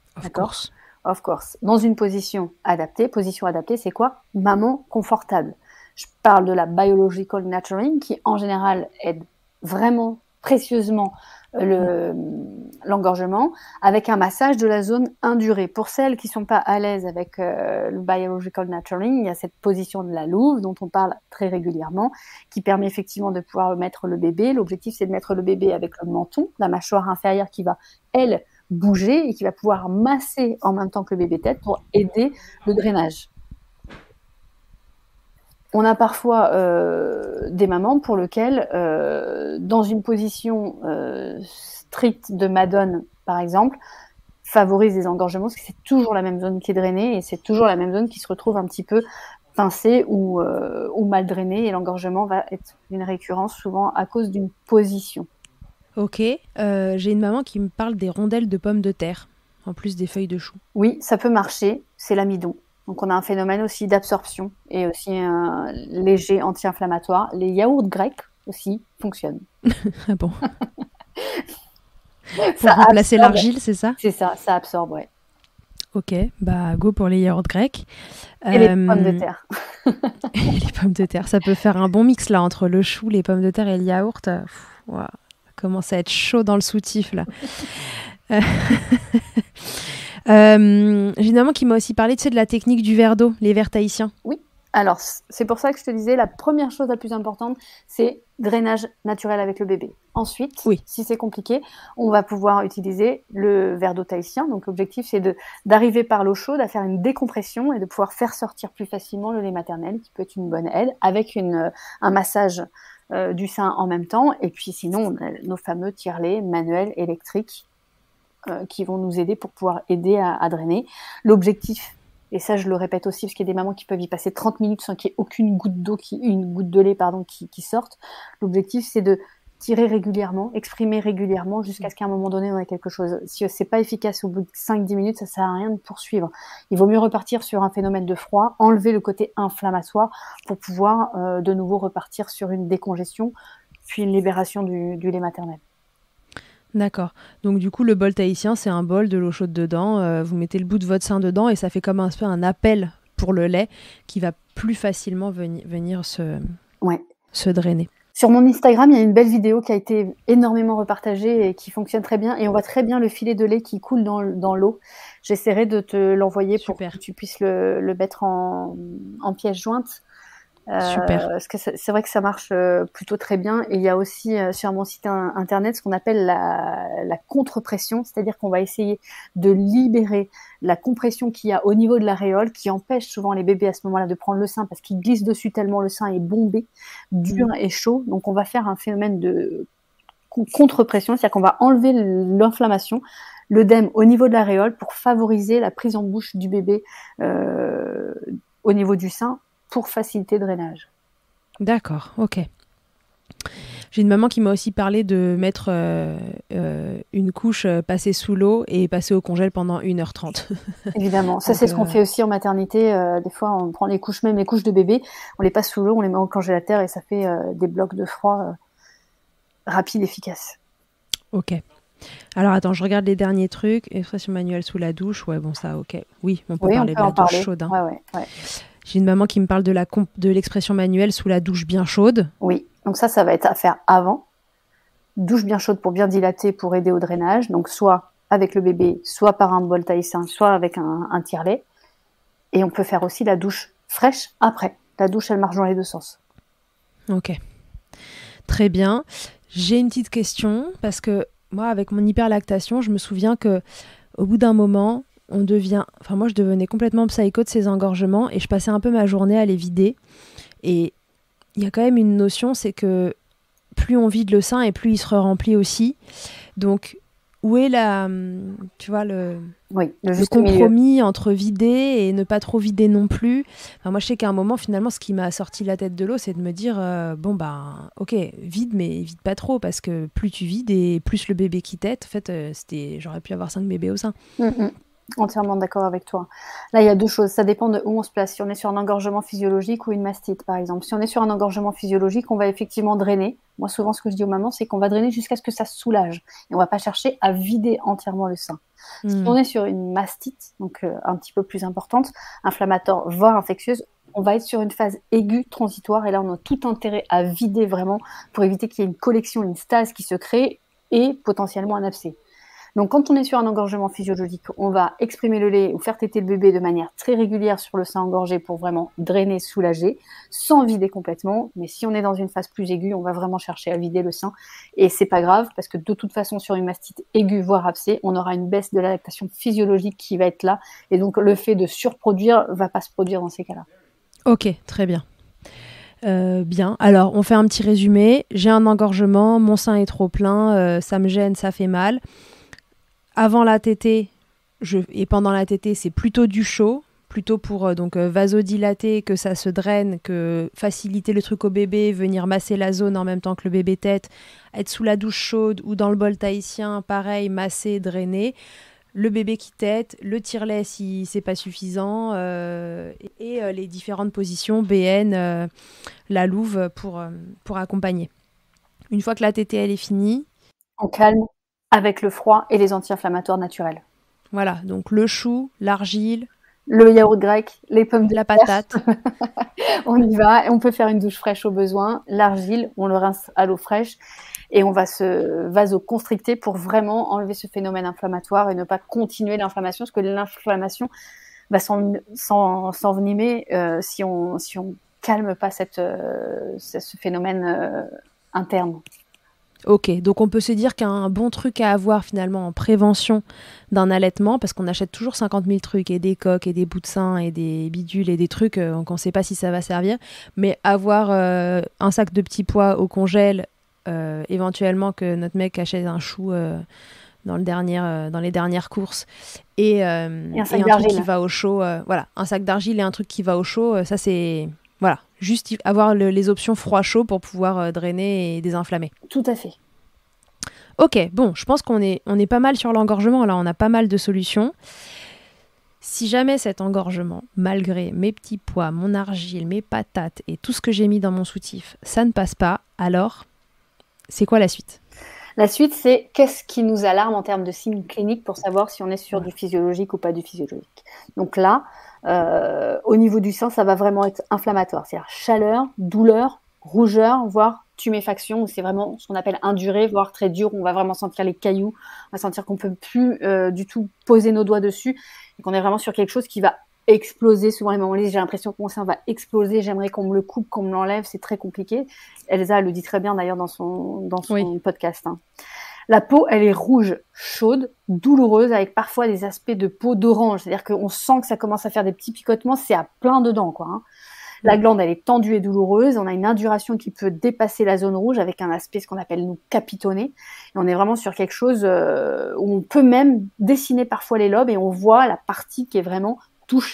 Of course. Dans une position adaptée. Position adaptée, c'est quoi ? Maman confortable. Je parle de la biological nurturing qui, en général, aide vraiment précieusement l'engorgement avec un massage de la zone indurée. Pour celles qui ne sont pas à l'aise avec le biological nurturing, il y a cette position de la louve dont on parle très régulièrement qui permet effectivement de pouvoir mettre le bébé. L'objectif, c'est de mettre le bébé avec le menton, la mâchoire inférieure qui va, elle, bouger et qui va pouvoir masser en même temps que le bébé tête pour aider le drainage. On a parfois des mamans pour lesquelles, dans une position stricte de Madone, par exemple, favorise des engorgements parce que c'est toujours la même zone qui est drainée et c'est toujours la même zone qui se retrouve un petit peu pincée ou mal drainée et l'engorgement va être une récurrence souvent à cause d'une position. Ok, j'ai une maman qui me parle des rondelles de pommes de terre, en plus des feuilles de chou. Oui, ça peut marcher, c'est l'amidon. Donc on a un phénomène aussi d'absorption et aussi un léger anti-inflammatoire. Les yaourts grecs aussi fonctionnent. Ah bon. Pour remplacer l'argile, c'est ça ? C'est ça, ça absorbe, ouais. Ok, bah go pour les yaourts grecs. Et les pommes de terre. Les pommes de terre, ça peut faire un bon mix là entre le chou, les pommes de terre et le yaourt. Wow. Commence à être chaud dans le soutif là. J'ai une maman qui m'a aussi parlé de la technique du verre d'eau, les verres tahitiens. Oui, alors c'est pour ça que je te disais, la première chose la plus importante, c'est drainage naturel avec le bébé. Ensuite, si c'est compliqué, on va pouvoir utiliser le verre d'eau tahitien. Donc l'objectif, c'est d'arriver par l'eau chaude à faire une décompression et de pouvoir faire sortir plus facilement le lait maternel, qui peut être une bonne aide, avec un massage du sein en même temps. Et puis sinon, on a nos fameux tire-lait manuels électriques qui vont nous aider pour pouvoir aider à drainer. L'objectif, et ça je le répète aussi parce qu'il y a des mamans qui peuvent y passer 30 minutes sans qu'il y ait aucune goutte de lait qui sorte. L'objectif, c'est de tirer régulièrement, exprimer régulièrement jusqu'à ce qu'à un moment donné on ait quelque chose. Si c'est pas efficace au bout de 5-10 minutes, ça sert à rien de poursuivre. Il vaut mieux repartir sur un phénomène de froid, enlever le côté inflammatoire pour pouvoir de nouveau repartir sur une décongestion puis une libération du lait maternel. D'accord. Donc du coup, le bol tahitien, c'est un bol, de l'eau chaude dedans. Vous mettez le bout de votre sein dedans et ça fait comme un appel pour le lait qui va plus facilement venir se drainer. Sur mon Instagram, il y a une belle vidéo qui a été énormément repartagée et qui fonctionne très bien. Et on voit très bien le filet de lait qui coule dans l'eau. J'essaierai de te l'envoyer pour que tu puisses le mettre en pièce jointe. Super. Parce que c'est vrai que ça marche plutôt très bien. Et il y a aussi sur mon site internet ce qu'on appelle la contre-pression, c'est-à-dire qu'on va essayer de libérer la compression qu'il y a au niveau de l'aréole qui empêche souvent les bébés à ce moment-là de prendre le sein parce qu'ils glissent dessus tellement le sein est bombé, dur et chaud. Donc on va faire un phénomène de contre-pression, c'est-à-dire qu'on va enlever l'inflammation, l'œdème au niveau de l'aréole pour favoriser la prise en bouche du bébé au niveau du sein pour faciliter le drainage. D'accord, ok. J'ai une maman qui m'a aussi parlé de mettre une couche passée sous l'eau et passer au congèle pendant 1h30. Évidemment, ça c'est ce qu'on fait aussi en maternité. Des fois, on prend les couches, même les couches de bébé, on les passe sous l'eau, on les met au congélateur et ça fait des blocs de froid rapides, efficaces. Ok. Alors attends, je regarde les derniers trucs. Expression manuelle sous la douche. Ouais, bon ça, ok. Oui, on peut parler de la douche chaude. Hein. Ouais. J'ai une maman qui me parle de l'expression manuelle sous la douche bien chaude. Oui, donc ça va être à faire avant. Douche bien chaude pour bien dilater, pour aider au drainage. Donc soit avec le bébé, soit par un bol taïssin, soit avec un tire-lait. Et on peut faire aussi la douche fraîche après. La douche, elle marche dans les deux sens. Ok. Très bien. J'ai une petite question parce que moi, avec mon hyperlactation, je me souviens que au bout d'un moment, moi, je devenais complètement psycho de ces engorgements et je passais un peu ma journée à les vider. Et il y a quand même une notion, c'est que plus on vide le sein et plus il se remplit aussi. Donc, où est le compromis entre vider et ne pas trop vider non plus. Enfin, moi, je sais qu'à un moment, finalement, ce qui m'a sorti la tête de l'eau, c'est de me dire, ok, vide, mais vide pas trop, parce que plus tu vides et plus le bébé qui tète, en fait, j'aurais pu avoir 5 bébés au sein. Entièrement d'accord avec toi. Là, il y a deux choses. Ça dépend de où on se place. Si on est sur un engorgement physiologique ou une mastite, par exemple. Si on est sur un engorgement physiologique, on va effectivement drainer. Moi, souvent, ce que je dis aux mamans, c'est qu'on va drainer jusqu'à ce que ça soulage. Et on va pas chercher à vider entièrement le sein. Si on est sur une mastite, donc un petit peu plus importante, inflammatoire, voire infectieuse, on va être sur une phase aiguë transitoire. Et là, on a tout intérêt à vider vraiment pour éviter qu'il y ait une collection, une stase qui se crée et potentiellement un abcès. Donc, quand on est sur un engorgement physiologique, on va exprimer le lait ou faire téter le bébé de manière très régulière sur le sein engorgé pour vraiment drainer, soulager, sans vider complètement. Mais si on est dans une phase plus aiguë, on va vraiment chercher à vider le sein. Et c'est pas grave, parce que de toute façon, sur une mastite aiguë, voire abcès, on aura une baisse de la lactation physiologique qui va être là. Et donc, le fait de surproduire va pas se produire dans ces cas-là. Ok, très bien. Bien, alors on fait un petit résumé. J'ai un engorgement, mon sein est trop plein, ça me gêne, ça fait mal. Avant la tétée et pendant la tétée, c'est plutôt du chaud, plutôt pour vasodilater, que ça se draine, que faciliter le truc au bébé, venir masser la zone en même temps que le bébé tète, être sous la douche chaude ou dans le bol tahitien, pareil, masser, drainer. Le bébé qui tète, le tire-lait si c'est pas suffisant, et les différentes positions, BN, la louve pour accompagner. Une fois que la tétée elle est finie, on calme avec le froid et les anti-inflammatoires naturels. Voilà, donc le chou, l'argile, le yaourt grec, les pommes de la patate. On y va et on peut faire une douche fraîche au besoin. L'argile, on le rince à l'eau fraîche et on va se vasoconstricter pour vraiment enlever ce phénomène inflammatoire et ne pas continuer l'inflammation, parce que l'inflammation va s'envenimer si on calme pas ce phénomène interne. Ok, donc on peut se dire qu'un bon truc à avoir finalement en prévention d'un allaitement, parce qu'on achète toujours 50 000 trucs, et des coques, et des bouts de sein, et des bidules, et des trucs qu'on ne sait pas si ça va servir, mais avoir un sac de petits pois au congèle, éventuellement que notre mec achète un chou dans les dernières courses, et un truc qui va au chaud, voilà, un sac d'argile et un truc qui va au chaud, ça c'est... Voilà, juste avoir les options froid-chaud pour pouvoir drainer et désinflammer. Tout à fait. Ok, bon, je pense qu'on est pas mal sur l'engorgement. Là, on a pas mal de solutions. Si jamais cet engorgement, malgré mes petits pois, mon argile, mes patates et tout ce que j'ai mis dans mon soutif, ça ne passe pas, alors, c'est quoi la suite ? La suite, c'est qu'est-ce qui nous alarme en termes de signes cliniques pour savoir si on est sur du physiologique ou pas du physiologique. Donc là, au niveau du sein, ça va vraiment être inflammatoire, c'est-à-dire chaleur, douleur, rougeur, voire tuméfaction, où c'est vraiment ce qu'on appelle induré, voire très dur, où on va vraiment sentir les cailloux, on va sentir qu'on peut plus du tout poser nos doigts dessus, et qu'on est vraiment sur quelque chose qui va exploser. Souvent les mamans disent, j'ai l'impression que mon sein va exploser, j'aimerais qu'on me le coupe, qu'on me l'enlève, c'est très compliqué. Elsa elle le dit très bien d'ailleurs dans son podcast. Hein. La peau, elle est rouge, chaude, douloureuse, avec parfois des aspects de peau d'orange. C'est-à-dire qu'on sent que ça commence à faire des petits picotements, c'est à plein dedans, quoi. Hein. La glande, elle est tendue et douloureuse. On a une induration qui peut dépasser la zone rouge avec un aspect, ce qu'on appelle, nous, capitonné. Et on est vraiment sur quelque chose où on peut même dessiner parfois les lobes et on voit la partie qui est vraiment touchée.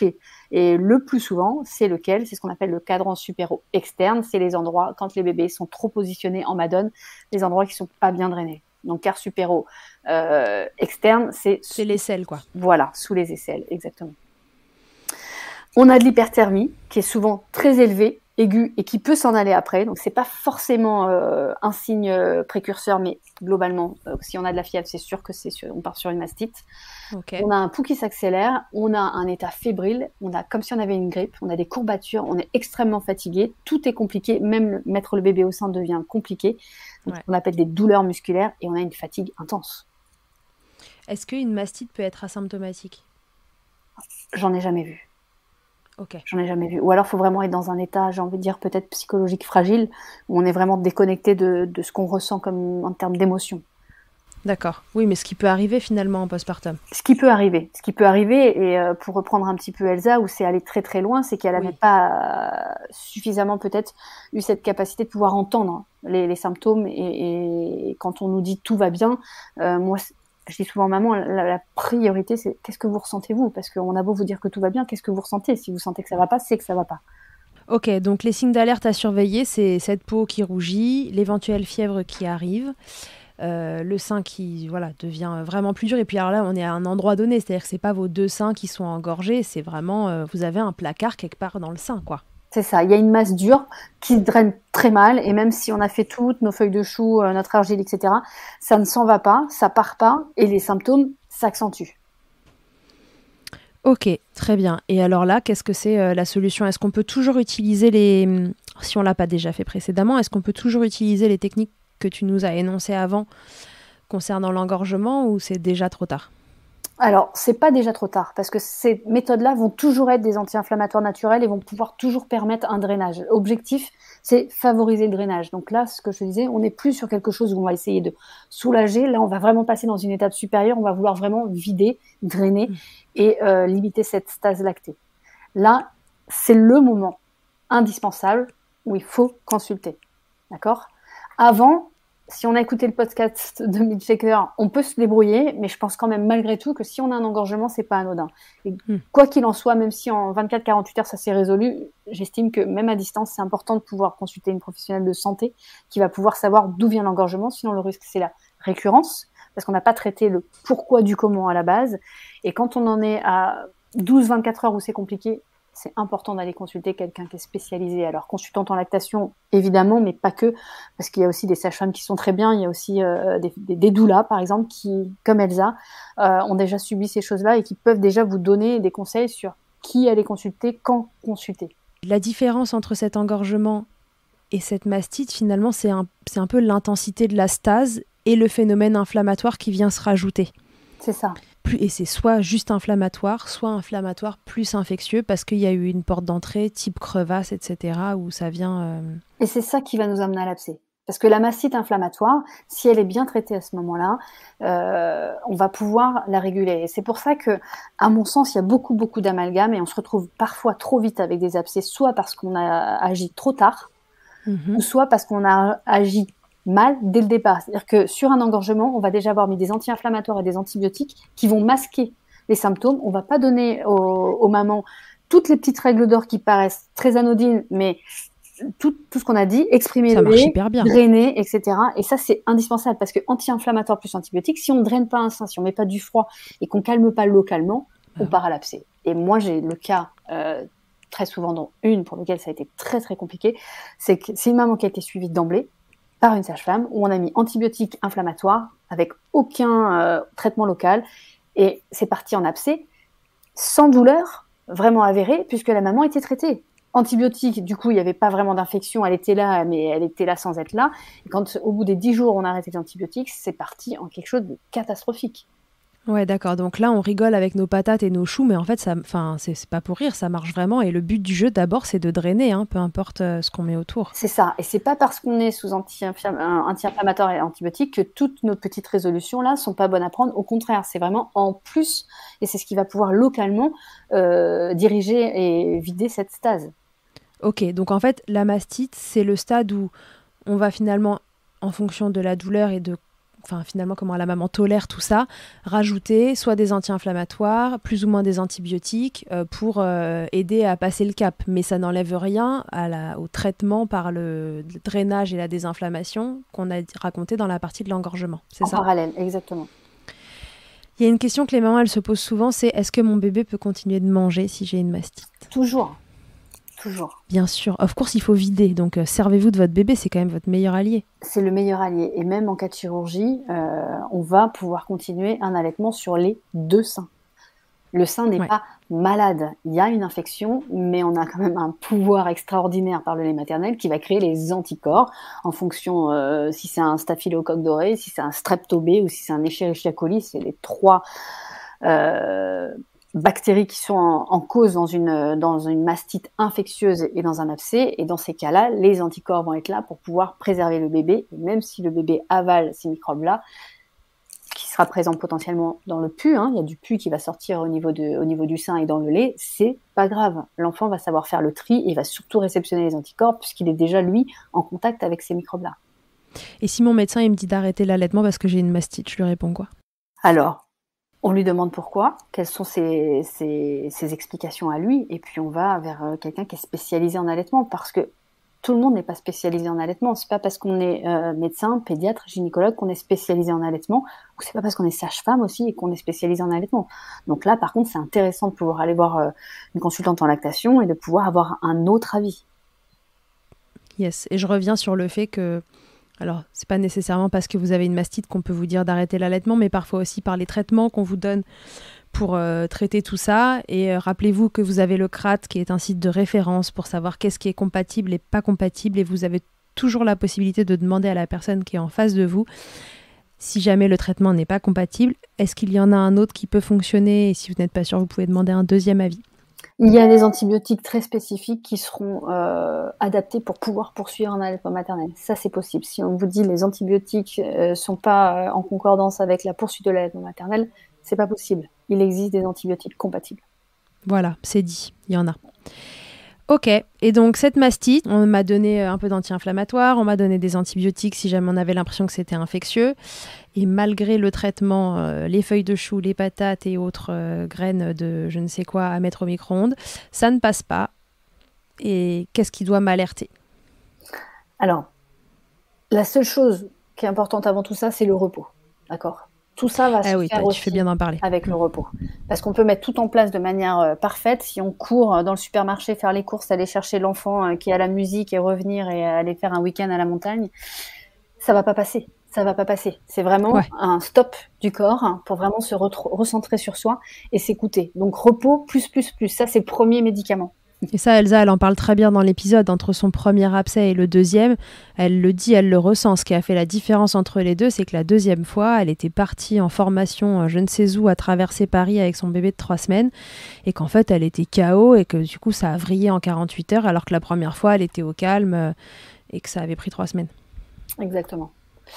Et le plus souvent, c'est lequel? C'est ce qu'on appelle le cadran supéro-externe. C'est les endroits, quand les bébés sont trop positionnés en madone, les endroits qui sont pas bien drainés. Donc, quart supéro externe, c'est l'aisselle, quoi. Voilà, sous les aisselles, exactement. On a de l'hyperthermie, qui est souvent très élevée, aiguë, et qui peut s'en aller après. Donc, c'est pas forcément un signe précurseur, mais globalement, si on a de la fièvre, c'est sûr que on part sur une mastite. Okay. On a un pouls qui s'accélère, on a un état fébrile, on a comme si on avait une grippe, on a des courbatures, on est extrêmement fatigué, tout est compliqué, même mettre le bébé au sein devient compliqué. Donc, on appelle des douleurs musculaires et on a une fatigue intense. Est-ce qu'une mastite peut être asymptomatique? J'en ai jamais vu. Okay. J'en ai jamais vu. Ou alors, il faut vraiment être dans un état, j'ai envie de dire, peut-être psychologique fragile, où on est vraiment déconnecté de ce qu'on ressent comme en termes d'émotion. D'accord. Oui, mais ce qui peut arriver finalement en postpartum. Ce qui peut arriver, et pour reprendre un petit peu Elsa, où c'est allé très très loin, c'est qu'elle n'avait pas suffisamment peut-être eu cette capacité de pouvoir entendre les symptômes, et quand on nous dit tout va bien, moi je dis souvent maman, la priorité c'est qu'est-ce que vous ressentez vous, parce qu'on a beau vous dire que tout va bien, qu'est-ce que vous ressentez? Si vous sentez que ça va pas, c'est que ça va pas. Ok, donc les signes d'alerte à surveiller, c'est cette peau qui rougit, l'éventuelle fièvre qui arrive, le sein qui devient vraiment plus dur. Et puis alors là, on est à un endroit donné, c'est-à-dire que c'est pas vos deux seins qui sont engorgés, c'est vraiment, vous avez un placard quelque part dans le sein, quoi. C'est ça, il y a une masse dure qui draine très mal, et même si on a fait toutes nos feuilles de chou, notre argile, etc., ça ne s'en va pas, ça part pas, et les symptômes s'accentuent. Ok, très bien. Et alors là, qu'est-ce que c'est la solution? Est-ce qu'on peut toujours utiliser si on l'a pas déjà fait précédemment, est-ce qu'on peut toujours utiliser les techniques que tu nous as énoncées avant concernant l'engorgement, ou c'est déjà trop tard? Alors, c'est pas déjà trop tard, parce que ces méthodes-là vont toujours être des anti-inflammatoires naturels et vont pouvoir toujours permettre un drainage. L'objectif, c'est favoriser le drainage. Donc là, ce que je disais, on n'est plus sur quelque chose où on va essayer de soulager. Là, on va vraiment passer dans une étape supérieure. On va vouloir vraiment vider, drainer et limiter cette stase lactée. Là, c'est le moment indispensable où il faut consulter. D'accord? Avant, si on a écouté le podcast de Milkshaker, on peut se débrouiller, mais je pense quand même malgré tout que si on a un engorgement, c'est pas anodin. Et quoi qu'il en soit, même si en 24-48 heures ça s'est résolu, j'estime que même à distance, c'est important de pouvoir consulter une professionnelle de santé qui va pouvoir savoir d'où vient l'engorgement. Sinon, le risque, c'est la récurrence, parce qu'on n'a pas traité le pourquoi du comment à la base. Et quand on en est à 12-24 heures où c'est compliqué, c'est important d'aller consulter quelqu'un qui est spécialisé. Alors, consultante en lactation, évidemment, mais pas que, parce qu'il y a aussi des sages-femmes qui sont très bien. Il y a aussi des doulas, par exemple, qui, comme Elsa, ont déjà subi ces choses-là et qui peuvent déjà vous donner des conseils sur qui aller consulter, quand consulter. La différence entre cet engorgement et cette mastite, finalement, c'est un peu l'intensité de la stase et le phénomène inflammatoire qui vient se rajouter. C'est ça. Et c'est soit juste inflammatoire, soit inflammatoire plus infectieux, parce qu'il y a eu une porte d'entrée type crevasse, etc., où ça vient... Et c'est ça qui va nous amener à l'abcès. Parce que la mastite inflammatoire, si elle est bien traitée à ce moment-là, on va pouvoir la réguler. Et c'est pour ça que, à mon sens, il y a beaucoup d'amalgames et on se retrouve parfois trop vite avec des abcès, soit parce qu'on a agi trop tard, ou soit parce qu'on a agi mal dès le départ. C'est-à-dire que sur un engorgement, on va déjà avoir mis des anti-inflammatoires et des antibiotiques qui vont masquer les symptômes. On va pas donner aux mamans toutes les petites règles d'or qui paraissent très anodines, mais tout ce qu'on a dit, exprimer le lait, drainer, etc. Et ça, c'est indispensable parce que anti-inflammatoire plus antibiotique, si on ne draine pas un sein, si on met pas du froid et qu'on calme pas localement, on part à l'abcès. Et moi, j'ai le cas très souvent dans une pour lequel ça a été très très compliqué, c'est que c'est une maman qui a été suivie d'emblée par une sage-femme où on a mis antibiotiques inflammatoires avec aucun traitement local et c'est parti en abcès sans douleur vraiment avérée puisque la maman était traitée. Antibiotiques, du coup, il n'y avait pas vraiment d'infection, elle était là, mais elle était là sans être là. Et quand, au bout des 10 jours, on a arrêté les antibiotiques, c'est parti en quelque chose de catastrophique. Ouais, d'accord. Donc là, on rigole avec nos patates et nos choux, mais en fait, c'est pas pour rire, ça marche vraiment. Et le but du jeu, d'abord, c'est de drainer, peu importe ce qu'on met autour. C'est ça. Et c'est pas parce qu'on est sous anti-inflammatoire et antibiotiques que toutes nos petites résolutions-là sont pas bonnes à prendre. Au contraire, c'est vraiment en plus. Et c'est ce qui va pouvoir localement diriger et vider cette stase. Ok, donc en fait, la mastite, c'est le stade où on va finalement, en fonction de la douleur et de enfin finalement comment la maman tolère tout ça, rajouter soit des anti-inflammatoires, plus ou moins des antibiotiques pour aider à passer le cap. Mais ça n'enlève rien au traitement par le drainage et la désinflammation qu'on a raconté dans la partie de l'engorgement. C'est ça ? En parallèle, exactement. Il y a une question que les mamans elles se posent souvent, c'est est-ce que mon bébé peut continuer de manger si j'ai une mastite ? Toujours. Bien sûr. Of course, il faut vider. Donc, servez-vous de votre bébé, c'est quand même votre meilleur allié. C'est le meilleur allié. Et même en cas de chirurgie, on va pouvoir continuer un allaitement sur les 2 seins. Le sein n'est pas malade. Il y a une infection, mais on a quand même un pouvoir extraordinaire par le lait maternel qui va créer les anticorps en fonction si c'est un staphylocoque doré, si c'est un strepto B ou si c'est un Escherichia coli. C'est les 3 bactéries qui sont en cause dans une mastite infectieuse et dans un abcès. Et dans ces cas-là, les anticorps vont être là pour pouvoir préserver le bébé. Et même si le bébé avale ces microbes-là, qui sera présent potentiellement dans le pus, il y a du pus qui va sortir au niveau du sein et dans le lait, c'est pas grave. L'enfant va savoir faire le tri et va surtout réceptionner les anticorps puisqu'il est déjà, lui, en contact avec ces microbes-là. Et si mon médecin il me dit d'arrêter l'allaitement parce que j'ai une mastite, je lui réponds quoi ? Alors, on lui demande pourquoi, quelles sont ses explications à lui, et puis on va vers quelqu'un qui est spécialisé en allaitement, parce que tout le monde n'est pas spécialisé en allaitement. C'est pas parce qu'on est médecin, pédiatre, gynécologue qu'on est spécialisé en allaitement, ou c'est pas parce qu'on est sage-femme aussi et qu'on est spécialisé en allaitement. Donc là, par contre, c'est intéressant de pouvoir aller voir une consultante en lactation et de pouvoir avoir un autre avis. Yes, et je reviens sur le fait que alors, c'est pas nécessairement parce que vous avez une mastite qu'on peut vous dire d'arrêter l'allaitement, mais parfois aussi par les traitements qu'on vous donne pour traiter tout ça. Et rappelez-vous que vous avez le CRAT, qui est un site de référence pour savoir qu'est-ce qui est compatible et pas compatible. Et vous avez toujours la possibilité de demander à la personne qui est en face de vous, si jamais le traitement n'est pas compatible, est-ce qu'il y en a un autre qui peut fonctionner ? Et si vous n'êtes pas sûr, vous pouvez demander un deuxième avis. Il y a des antibiotiques très spécifiques qui seront adaptés pour pouvoir poursuivre un allaitement maternel. Ça, c'est possible. Si on vous dit les antibiotiques sont pas en concordance avec la poursuite de l'allaitement maternel, c'est pas possible. Il existe des antibiotiques compatibles. Voilà, c'est dit. Il y en a. Ok, et donc cette mastite, on m'a donné un peu d'anti-inflammatoire, on m'a donné des antibiotiques si jamais on avait l'impression que c'était infectieux. Et malgré le traitement, les feuilles de chou, les patates et autres graines de je ne sais quoi à mettre au micro-ondes, ça ne passe pas. Et qu'est-ce qui doit m'alerter ? Alors, la seule chose qui est importante avant tout ça, c'est le repos. D'accord ? Tout ça va se faire aussi tu fais bien d'en parler. avec le repos. Parce qu'on peut mettre tout en place de manière parfaite. Si on court dans le supermarché, faire les courses, aller chercher l'enfant qui est à la musique et revenir et aller faire un week-end à la montagne, ça va pas passer. Ça va pas passer. C'est vraiment un stop du corps pour vraiment se recentrer sur soi et s'écouter. Donc repos plus. Ça, c'est le premier médicament. Et ça, Elsa, elle en parle très bien dans l'épisode. Entre son premier abcès et le deuxième, elle le dit, elle le ressent. Ce qui a fait la différence entre les deux, c'est que la deuxième fois, elle était partie en formation je ne sais où à traverser Paris avec son bébé de 3 semaines et qu'en fait, elle était KO et que du coup, ça a vrillé en 48 heures alors que la première fois, elle était au calme et que ça avait pris 3 semaines. Exactement.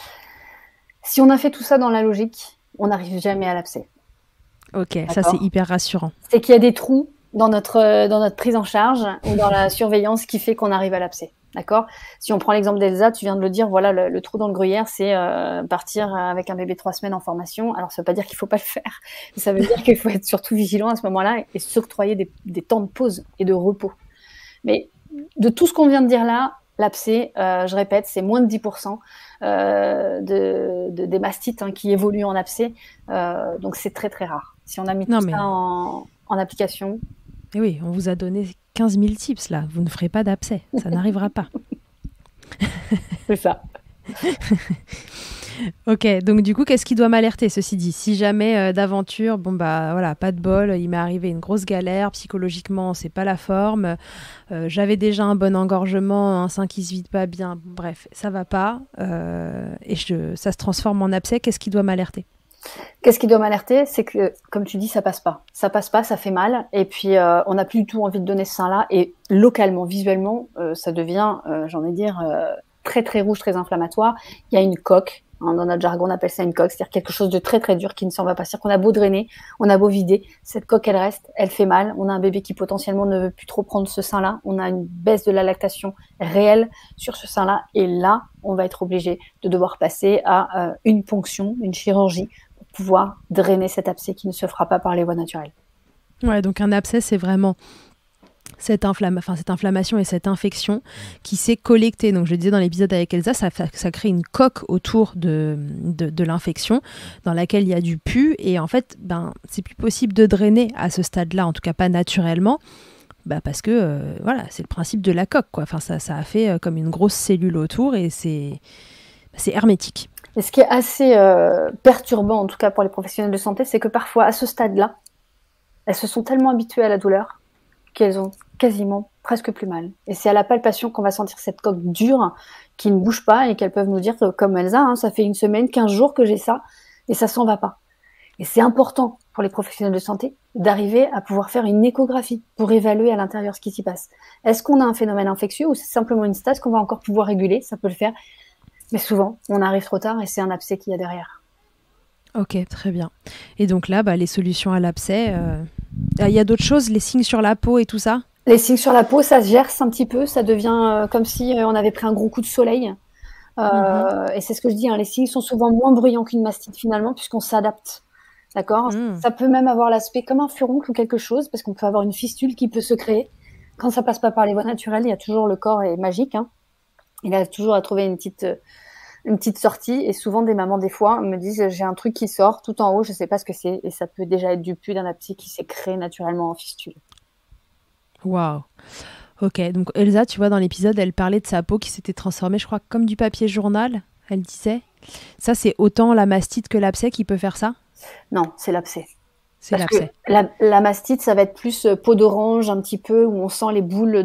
Si on a fait tout ça dans la logique, on n'arrive jamais à l'abcès. Ok, ça c'est hyper rassurant. C'est qu'il y a des trous dans notre prise en charge ou dans la surveillance qui fait qu'on arrive à l'abcès. D'accord ? Si on prend l'exemple d'Elsa, tu viens de le dire, voilà, le trou dans le gruyère, c'est partir avec un bébé de 3 semaines en formation. Alors, ça veut pas dire qu'il faut pas le faire. Ça veut dire qu'il faut être surtout vigilant à ce moment-là et s'octroyer des temps de pause et de repos. Mais de tout ce qu'on vient de dire là, l'abcès, je répète, c'est moins de 10% des mastites qui évoluent en abcès. Donc, c'est très, très rare. Si on a mis ça en application... Et oui, on vous a donné 15 000 tips là. Vous ne ferez pas d'abcès. Ça n'arrivera pas. C'est ça. Ok, donc du coup, qu'est-ce qui doit m'alerter, ceci dit ? Si jamais d'aventure, bon bah voilà, pas de bol, il m'est arrivé une grosse galère, psychologiquement, c'est pas la forme, j'avais déjà un bon engorgement, un sein qui se vide pas bien, bref, ça va pas, et ça se transforme en abcès, qu'est-ce qui doit m'alerter ? Qu'est-ce qui doit m'alerter ? C'est que, comme tu dis, ça passe pas. Ça passe pas, ça fait mal. Et puis, on n'a plus du tout envie de donner ce sein-là. Et localement, visuellement, ça devient, très, très rouge, très inflammatoire. Il y a une coque, Hein, dans notre jargon, on appelle ça une coque, c'est-à-dire quelque chose de très très dur qui ne s'en va pas. C'est-à-dire qu'on a beau drainer, on a beau vider, cette coque elle reste, elle fait mal. On a un bébé qui potentiellement ne veut plus trop prendre ce sein-là. On a une baisse de la lactation réelle sur ce sein-là. Et là, on va être obligé de devoir passer à une ponction, une chirurgie, pour pouvoir drainer cet abcès qui ne se fera pas par les voies naturelles. Ouais, donc un abcès, c'est vraiment cette inflammation et cette infection qui s'est collectée. Donc je le disais dans l'épisode avec Elsa, ça crée une coque autour de l'infection dans laquelle il y a du pus et en fait, c'est plus possible de drainer à ce stade-là, en tout cas pas naturellement, parce que voilà, c'est le principe de la coque, quoi. Enfin, ça a fait comme une grosse cellule autour et c'est hermétique. Et ce qui est assez perturbant, en tout cas pour les professionnels de santé, c'est que parfois, à ce stade-là, elles se sont tellement habituées à la douleur qu'elles ont quasiment presque plus mal. Et c'est à la palpation qu'on va sentir cette coque dure qui ne bouge pas et qu'elles peuvent nous dire, comme Elsa, ça fait 1 semaine, 15 jours que j'ai ça et ça s'en va pas. Et c'est important pour les professionnels de santé d'arriver à pouvoir faire une échographie pour évaluer à l'intérieur ce qui s'y passe. Est-ce qu'on a un phénomène infectieux ou c'est simplement une stase qu'on va encore pouvoir réguler? Ça peut le faire. Mais souvent, on arrive trop tard et c'est un abcès qu'il y a derrière. Ok, très bien. Et donc là, les solutions à l'abcès, il y a d'autres choses, les signes sur la peau et tout ça? Les signes sur la peau, ça se gerce un petit peu, ça devient comme si on avait pris un gros coup de soleil. Et c'est ce que je dis, les signes sont souvent moins bruyants qu'une mastite finalement, puisqu'on s'adapte. D'accord ? Ça peut même avoir l'aspect comme un furoncle ou quelque chose, parce qu'on peut avoir une fistule qui peut se créer. Quand ça passe pas par les voies naturelles, il y a toujours le corps est magique. Il a toujours à trouver une petite sortie. Et souvent, des mamans, des fois, me disent j'ai un truc qui sort tout en haut, je sais pas ce que c'est. Et ça peut déjà être du pus d'un abcès qui s'est créé naturellement en fistule. Waouh. Ok, donc Elsa, tu vois, dans l'épisode, elle parlait de sa peau qui s'était transformée, je crois, comme du papier journal, elle disait. Ça, c'est autant la mastite que l'abcès qui peut faire ça? Non, c'est l'abcès. C'est l'abcès. La mastite, ça va être plus peau d'orange, un petit peu, où on sent les boules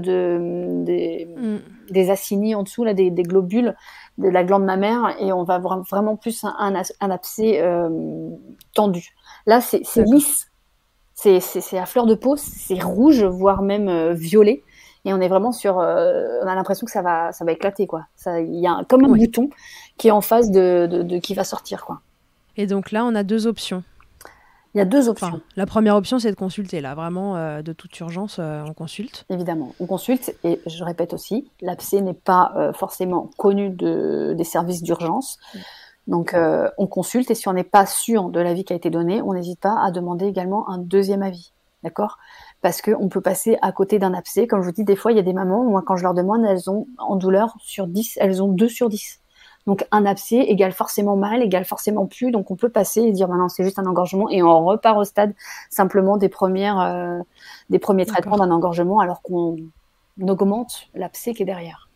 des acini en dessous, là, des globules de la glande mammaire, et on va voir vraiment plus un abcès tendu. Là, c'est lisse. C'est à fleur de peau, c'est rouge, voire même violet. Et on est vraiment on a l'impression que ça va éclater, quoi. Il y a comme un bouton qui est en face de qui va sortir, quoi. Et donc là, on a 2 options. Il y a 2 options. Enfin, la première option, c'est de consulter. Là, vraiment, de toute urgence, on consulte. Évidemment, on consulte. Et je répète aussi, l'abcès n'est pas forcément connu des services d'urgence. Donc, on consulte. Et si on n'est pas sûr de l'avis qui a été donné, on n'hésite pas à demander également un deuxième avis. D'accord ? Parce qu'on peut passer à côté d'un abcès. Comme je vous dis, des fois, il y a des mamans, moi, quand je leur demande, elles ont, en douleur, sur 10, elles ont 2 sur 10. Donc, un abcès égale forcément mal, égale forcément plus. Donc, on peut passer et dire, non, c'est juste un engorgement. Et on repart au stade simplement des premiers traitements d'un engorgement, alors qu'on augmente l'abcès qui est derrière.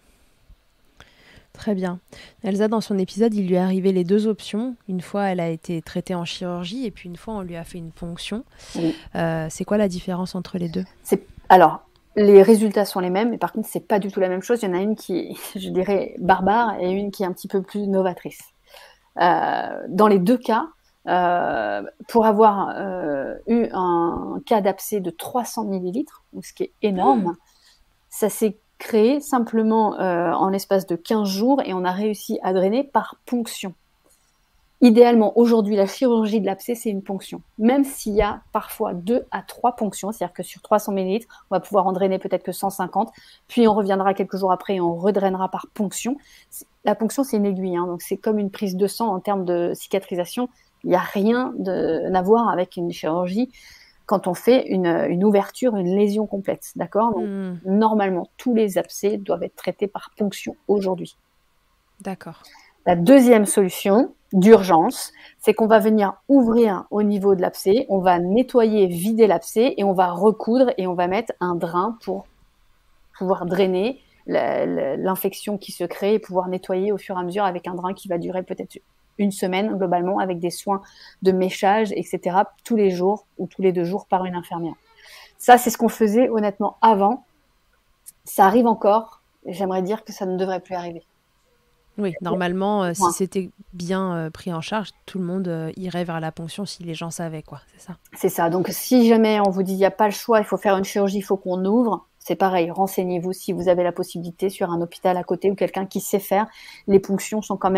Très bien. Elsa, dans son épisode, il lui est arrivé les 2 options. Une fois, elle a été traitée en chirurgie et puis une fois, on lui a fait une ponction. Oui. C'est quoi la différence entre les 2 ? Alors, les résultats sont les mêmes, mais par contre, c'est pas du tout la même chose. Il y en a une qui est, je dirais, barbare et une qui est un petit peu plus novatrice. Dans les 2 cas, pour avoir eu un cas d'abcès de 300 millilitres, ce qui est énorme, ça s'est créé simplement en l'espace de 15 jours et on a réussi à drainer par ponction. Idéalement, aujourd'hui, la chirurgie de l'abcès, c'est une ponction. Même s'il y a parfois 2 à 3 ponctions, c'est-à-dire que sur 300 ml, on va pouvoir en drainer peut-être que 150, puis on reviendra quelques jours après et on redrainera par ponction. La ponction, c'est une aiguille, donc c'est comme une prise de sang en termes de cicatrisation. Il n'y a rien à voir avec une chirurgie quand on fait une ouverture, une lésion complète, d'accord ? Donc, normalement, tous les abcès doivent être traités par ponction aujourd'hui. D'accord. La deuxième solution d'urgence, c'est qu'on va venir ouvrir au niveau de l'abcès, on va nettoyer, vider l'abcès et on va recoudre et on va mettre un drain pour pouvoir drainer l'infection qui se crée et pouvoir nettoyer au fur et à mesure avec un drain qui va durer peut-être 1 semaine globalement avec des soins de méchage, etc. tous les jours ou tous les 2 jours par une infirmière. Ça, c'est ce qu'on faisait honnêtement avant. Ça arrive encore et j'aimerais dire que ça ne devrait plus arriver. Oui, normalement, si c'était bien pris en charge, tout le monde irait vers la ponction si les gens savaient, quoi. C'est ça. C'est ça. Donc, si jamais on vous dit il n'y a pas le choix, il faut faire une chirurgie, il faut qu'on ouvre, c'est pareil. Renseignez-vous si vous avez la possibilité sur un hôpital à côté ou quelqu'un qui sait faire. Les ponctions sont quand même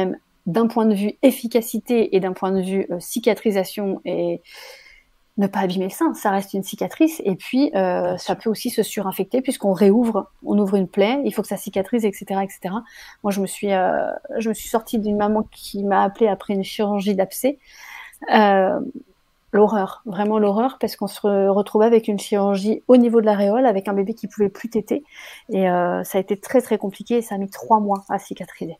d'un point de vue efficacité et d'un point de vue cicatrisation et ne pas abîmer le sein, ça reste une cicatrice et puis ça peut aussi se surinfecter puisqu'on on ouvre une plaie, il faut que ça cicatrise, etc., etc. Moi, je me suis sortie d'une maman qui m'a appelée après une chirurgie d'abcès. L'horreur, vraiment l'horreur, parce qu'on se retrouvait avec une chirurgie au niveau de l'aréole, avec un bébé qui pouvait plus téter, et ça a été très très compliqué, et ça a mis 3 mois à cicatriser.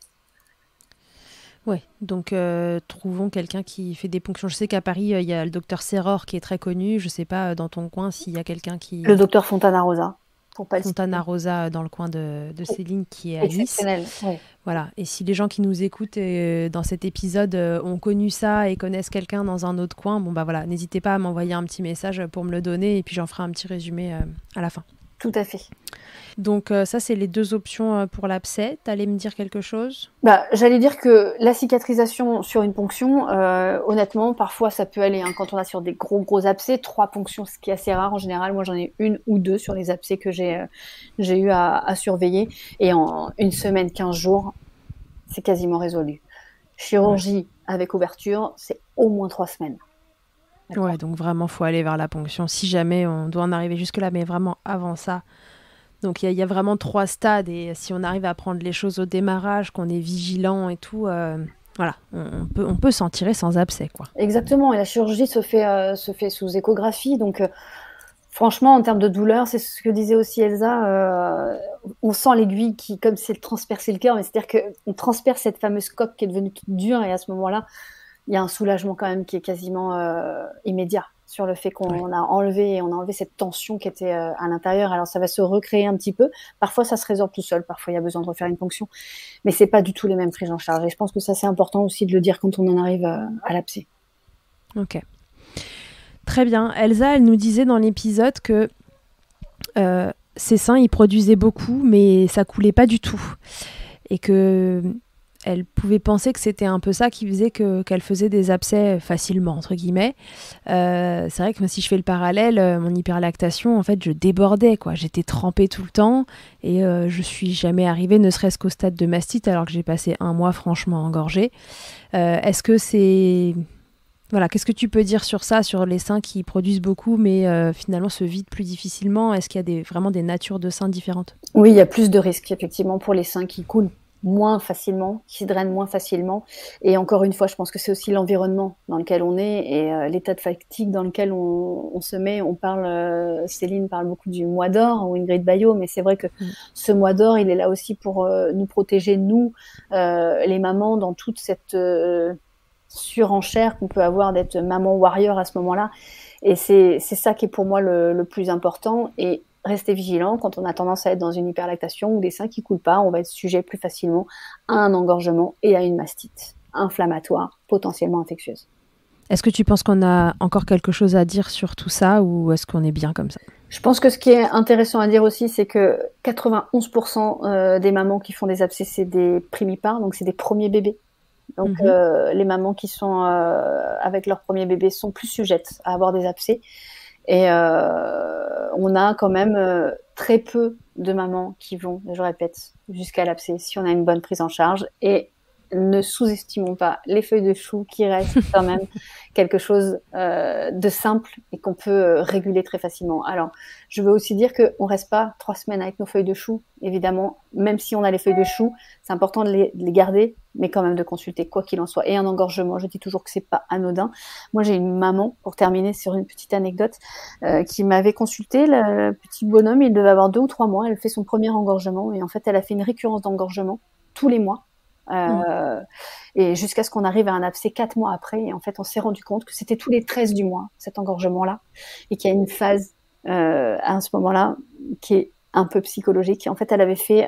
Ouais, donc trouvons quelqu'un qui fait des ponctions. Je sais qu'à Paris, il y a le docteur Serror qui est très connu. Je sais pas dans ton coin s'il y a quelqu'un qui... Le docteur Fontana Rosa, pour pas le citer. Fontana Rosa dans le coin de Céline qui est à Nice. Exceptionnel, oui. Voilà. Et si les gens qui nous écoutent dans cet épisode ont connu ça et connaissent quelqu'un dans un autre coin, bon bah voilà, n'hésitez pas à m'envoyer un petit message pour me le donner et puis j'en ferai un petit résumé à la fin. Tout à fait. Donc ça, c'est les 2 options pour l'abcès. T'allais me dire quelque chose ? J'allais dire que la cicatrisation sur une ponction, honnêtement, parfois ça peut aller. Quand on a sur des gros abcès, 3 ponctions, ce qui est assez rare en général. Moi, j'en ai 1 ou 2 sur les abcès que j'ai eu à surveiller. Et en 1 semaine, 15 jours, c'est quasiment résolu. Chirurgie avec ouverture, c'est au moins 3 semaines. D'accord. Ouais, donc vraiment, faut aller vers la ponction si jamais on doit en arriver jusque-là, mais vraiment avant ça. Donc il y a vraiment 3 stades et si on arrive à prendre les choses au démarrage, qu'on est vigilant et tout, voilà, on peut s'en tirer sans abcès, quoi. Exactement, et la chirurgie se fait sous échographie, donc franchement, en termes de douleur, c'est ce que disait aussi Elsa, on sent l'aiguille qui, comme si elle transperçait le cœur, mais c'est-à-dire qu'on transperce cette fameuse coque qui est devenue toute dure, et à ce moment-là, il y a un soulagement quand même qui est quasiment immédiat sur le fait qu'on a enlevé cette tension qui était à l'intérieur. Alors ça va se recréer un petit peu. Parfois ça se résorbe tout seul, parfois il y a besoin de refaire une ponction, mais c'est pas du tout les mêmes prises en charge. Et je pense que ça c'est important aussi de le dire quand on en arrive à l'abcès. Ok. Très bien. Elsa, elle nous disait dans l'épisode que ses seins, ils produisaient beaucoup, mais ça coulait pas du tout. Et que elle pouvait penser que c'était un peu ça qui faisait qu'elle faisait des abcès facilement, entre guillemets. C'est vrai que moi, si je fais le parallèle, mon hyperlactation, en fait, je débordais, quoi. J'étais trempée tout le temps et je suis jamais arrivée, ne serait-ce qu'au stade de mastite, alors que j'ai passé 1 mois franchement engorgée. Est-ce que c'est... Voilà, qu'est-ce que tu peux dire sur ça, sur les seins qui produisent beaucoup, mais finalement se vident plus difficilement ? Est-ce qu'il y a vraiment des natures de seins différentes ? Oui, il y a plus de risques, effectivement, pour les seins qui coulent moins facilement, qui se drainent moins facilement. Et encore une fois, je pense que c'est aussi l'environnement dans lequel on est et l'état de fatigue dans lequel on se met. On parle, Céline parle beaucoup du mois d'or ou Ingrid Baillot, mais c'est vrai que ce mois d'or, il est là aussi pour nous protéger, nous, les mamans, dans toute cette surenchère qu'on peut avoir d'être maman warrior à ce moment-là. Et c'est ça qui est pour moi le plus important. Et rester vigilant quand on a tendance à être dans une hyperlactation ou des seins qui coulent pas, on va être sujet plus facilement à un engorgement et à une mastite inflammatoire, potentiellement infectieuse. Est-ce que tu penses qu'on a encore quelque chose à dire sur tout ça ou est-ce qu'on est bien comme ça ? Je pense que ce qui est intéressant à dire aussi, c'est que 91% des mamans qui font des abcès, c'est des primipares, donc c'est des premiers bébés. Donc les mamans qui sont avec leur premier bébé sont plus sujettes à avoir des abcès. Et on a quand même très peu de mamans qui vont, je répète, jusqu'à l'abcès si on a une bonne prise en charge. Et ne sous-estimons pas les feuilles de chou qui restent quand même quelque chose de simple et qu'on peut réguler très facilement. Alors, je veux aussi dire qu'on reste pas 3 semaines avec nos feuilles de chou, évidemment, même si on a les feuilles de chou, c'est important de les garder, mais quand même de consulter, quoi qu'il en soit. Et un engorgement, je dis toujours que c'est pas anodin. Moi, j'ai une maman, pour terminer sur une petite anecdote, qui m'avait consulté. Le petit bonhomme, il devait avoir 2 ou 3 mois. Elle fait son premier engorgement et en fait, elle a fait une récurrence d'engorgement tous les mois. Et jusqu'à ce qu'on arrive à un abcès 4 mois après, et en fait on s'est rendu compte que c'était tous les 13 du mois cet engorgement-là, et qu'il y a une phase à ce moment-là qui est un peu psychologique. En fait, elle avait fait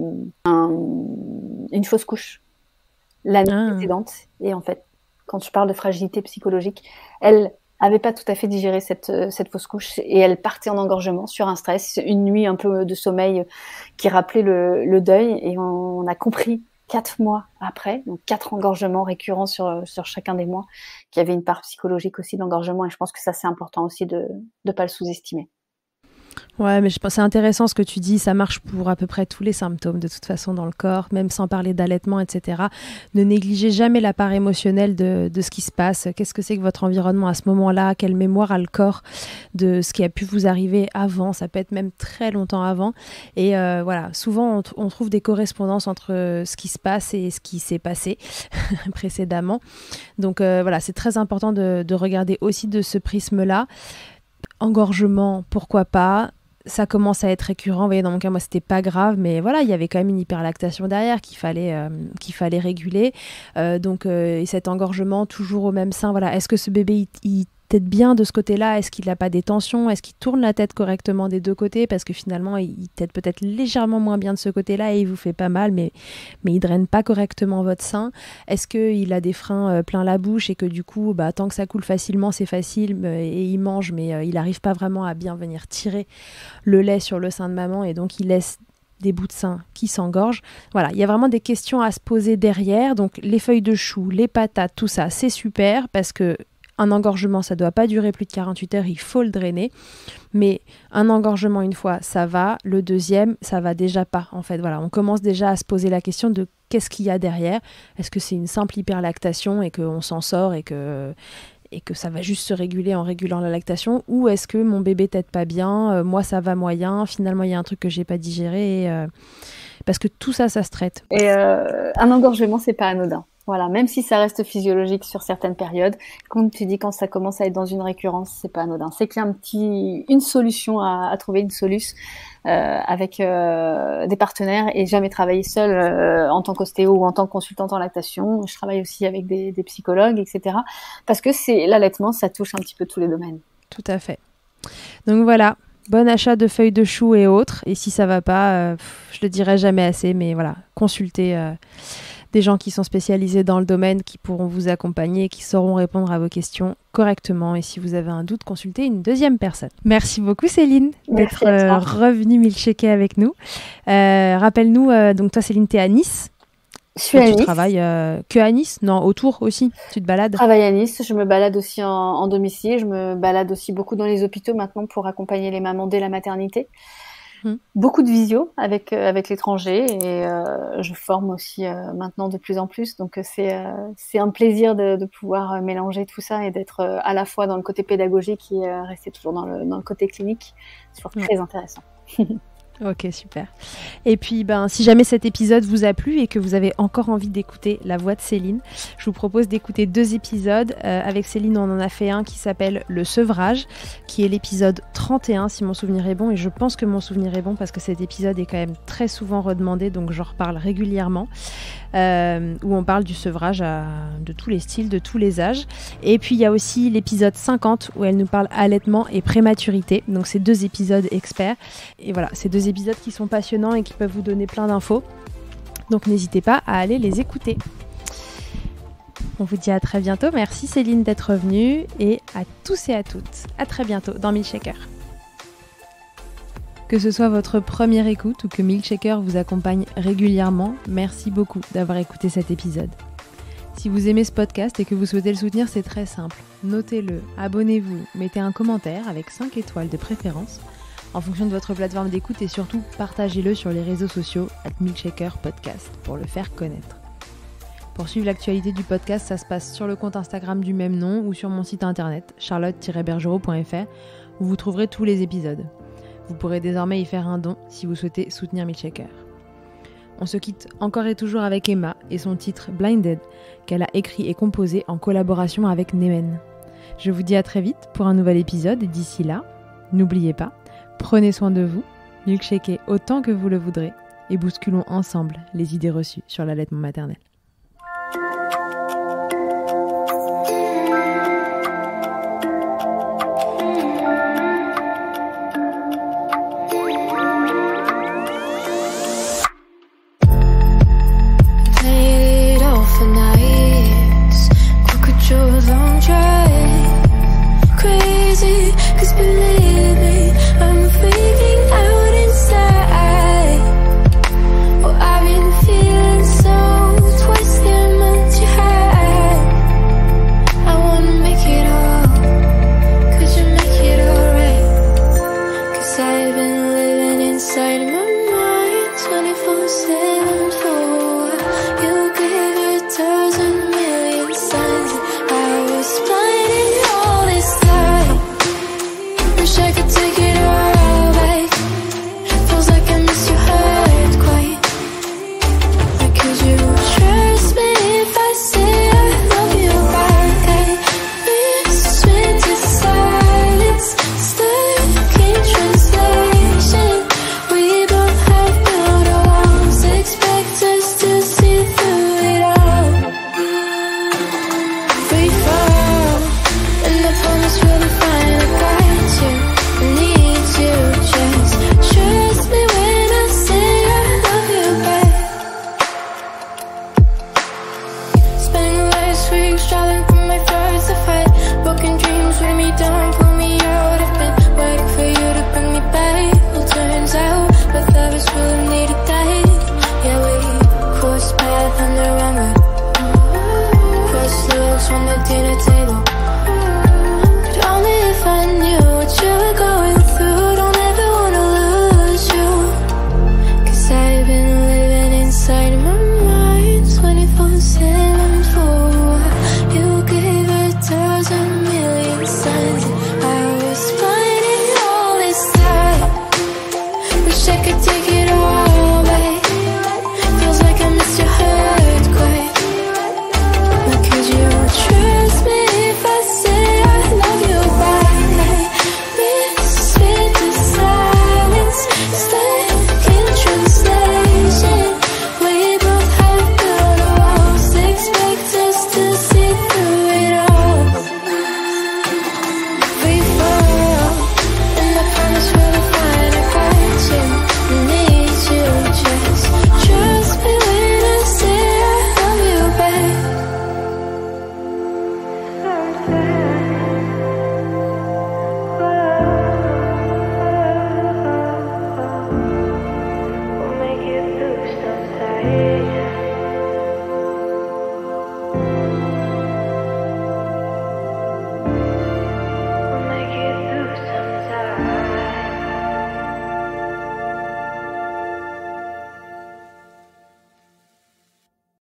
une fausse couche l'année précédente, et en fait, quand je parle de fragilité psychologique, elle avait pas tout à fait digéré cette fausse couche et elle partait en engorgement sur un stress, une nuit un peu de sommeil qui rappelait le deuil, et on a compris 4 mois après, donc 4 engorgements récurrents sur chacun des mois, qu'il y avait une part psychologique aussi d'engorgement, et je pense que ça c'est important aussi de ne pas le sous-estimer. Ouais, mais je pense c'est intéressant ce que tu dis, ça marche pour à peu près tous les symptômes de toute façon dans le corps, même sans parler d'allaitement, etc. Ne négligez jamais la part émotionnelle de ce qui se passe. Qu'est-ce que c'est que votre environnement à ce moment-là? Quelle mémoire a le corps de ce qui a pu vous arriver avant? Ça peut être même très longtemps avant. Et voilà, souvent on trouve des correspondances entre ce qui se passe et ce qui s'est passé précédemment. Donc voilà, c'est très important de regarder aussi de ce prisme-là. Engorgement, pourquoi pas? Ça commence à être récurrent. Vous voyez, dans mon cas, moi, c'était pas grave, mais voilà, il y avait quand même une hyperlactation derrière qu'il fallait réguler. Et cet engorgement toujours au même sein, voilà. Est-ce que ce bébé, il tète bien de ce côté-là? Est-ce qu'il n'a pas des tensions? Est-ce qu'il tourne la tête correctement des deux côtés? Parce que finalement, il tète peut-être légèrement moins bien de ce côté-là et il vous fait pas mal, mais il draine pas correctement votre sein. Est-ce qu'il a des freins plein la bouche et que du coup, tant que ça coule facilement, c'est facile et il mange, mais il n'arrive pas vraiment à bien venir tirer le lait sur le sein de maman et donc il laisse des bouts de sein qui s'engorgent. Voilà, il y a vraiment des questions à se poser derrière. Donc les feuilles de chou, les patates, tout ça, c'est super parce que un engorgement, ça ne doit pas durer plus de 48 heures, il faut le drainer. Mais un engorgement, une fois, ça va. Le deuxième, ça va déjà pas. En fait, voilà, on commence déjà à se poser la question de qu'est-ce qu'il y a derrière. Est-ce que c'est une simple hyperlactation et qu'on s'en sort et que ça va juste se réguler en régulant la lactation? Ou est-ce que mon bébé tète pas bien, moi ça va moyen, finalement il y a un truc que j'ai pas digéré, parce que tout ça, ça se traite. Et un engorgement, c'est pas anodin. Voilà, même si ça reste physiologique sur certaines périodes, comme tu dis, quand ça commence à être dans une récurrence, c'est pas anodin. C'est qu'il y a une solution à trouver, une solution avec des partenaires et jamais travailler seule en tant qu'ostéo ou en tant que consultante en lactation. Je travaille aussi avec des psychologues, etc. Parce que l'allaitement, ça touche un petit peu tous les domaines. Tout à fait. Donc voilà. Bon achat de feuilles de chou et autres. Et si ça va pas, je le dirai jamais assez, mais voilà, consultez des gens qui sont spécialisés dans le domaine, qui pourront vous accompagner, qui sauront répondre à vos questions correctement. Et si vous avez un doute, consultez une deuxième personne. Merci beaucoup Céline d'être revenue milkshaker avec nous. Rappelle-nous, donc toi Céline, t'es à Nice. Je suis à Nice. Tu travailles que à Nice? Non, autour aussi, tu te balades? Je travaille à Nice, je me balade aussi en domicile, je me balade aussi beaucoup dans les hôpitaux maintenant pour accompagner les mamans dès la maternité. Beaucoup de visio avec l'étranger et je forme aussi maintenant de plus en plus. Donc c'est un plaisir de pouvoir mélanger tout ça et d'être à la fois dans le côté pédagogique et rester toujours dans le côté clinique. C'est toujours très intéressant. Ok, super. Et puis, si jamais cet épisode vous a plu et que vous avez encore envie d'écouter la voix de Céline, je vous propose d'écouter 2 épisodes. Avec Céline, on en a fait un qui s'appelle Le Sevrage, qui est l'épisode 31, si mon souvenir est bon. Et je pense que mon souvenir est bon parce que cet épisode est quand même très souvent redemandé, donc j'en reparle régulièrement. Où on parle du sevrage de tous les styles, de tous les âges. Et puis, il y a aussi l'épisode 50 où elle nous parle allaitement et prématurité. Donc, c'est 2 épisodes experts. Et voilà, c'est 2 épisodes qui sont passionnants et qui peuvent vous donner plein d'infos. Donc n'hésitez pas à aller les écouter. On vous dit à très bientôt. Merci Céline d'être venue et à tous et à toutes. À très bientôt dans Milkshaker. Que ce soit votre première écoute ou que Milkshaker vous accompagne régulièrement, merci beaucoup d'avoir écouté cet épisode. Si vous aimez ce podcast et que vous souhaitez le soutenir, c'est très simple. Notez-le, abonnez-vous, mettez un commentaire avec 5 étoiles de préférence en fonction de votre plateforme d'écoute et surtout partagez-le sur les réseaux sociaux @milkshakerpodcast pour le faire connaître. Pour suivre l'actualité du podcast, ça se passe sur le compte Instagram du même nom ou sur mon site internet charlotte-bergerot.fr où vous trouverez tous les épisodes. Vous pourrez désormais y faire un don si vous souhaitez soutenir Milkshaker. On se quitte encore et toujours avec Emma et son titre Blinded qu'elle a écrit et composé en collaboration avec Nemen. Je vous dis à très vite pour un nouvel épisode et d'ici là, n'oubliez pas, prenez soin de vous, milkshakez autant que vous le voudrez et bousculons ensemble les idées reçues sur l'allaitement maternel.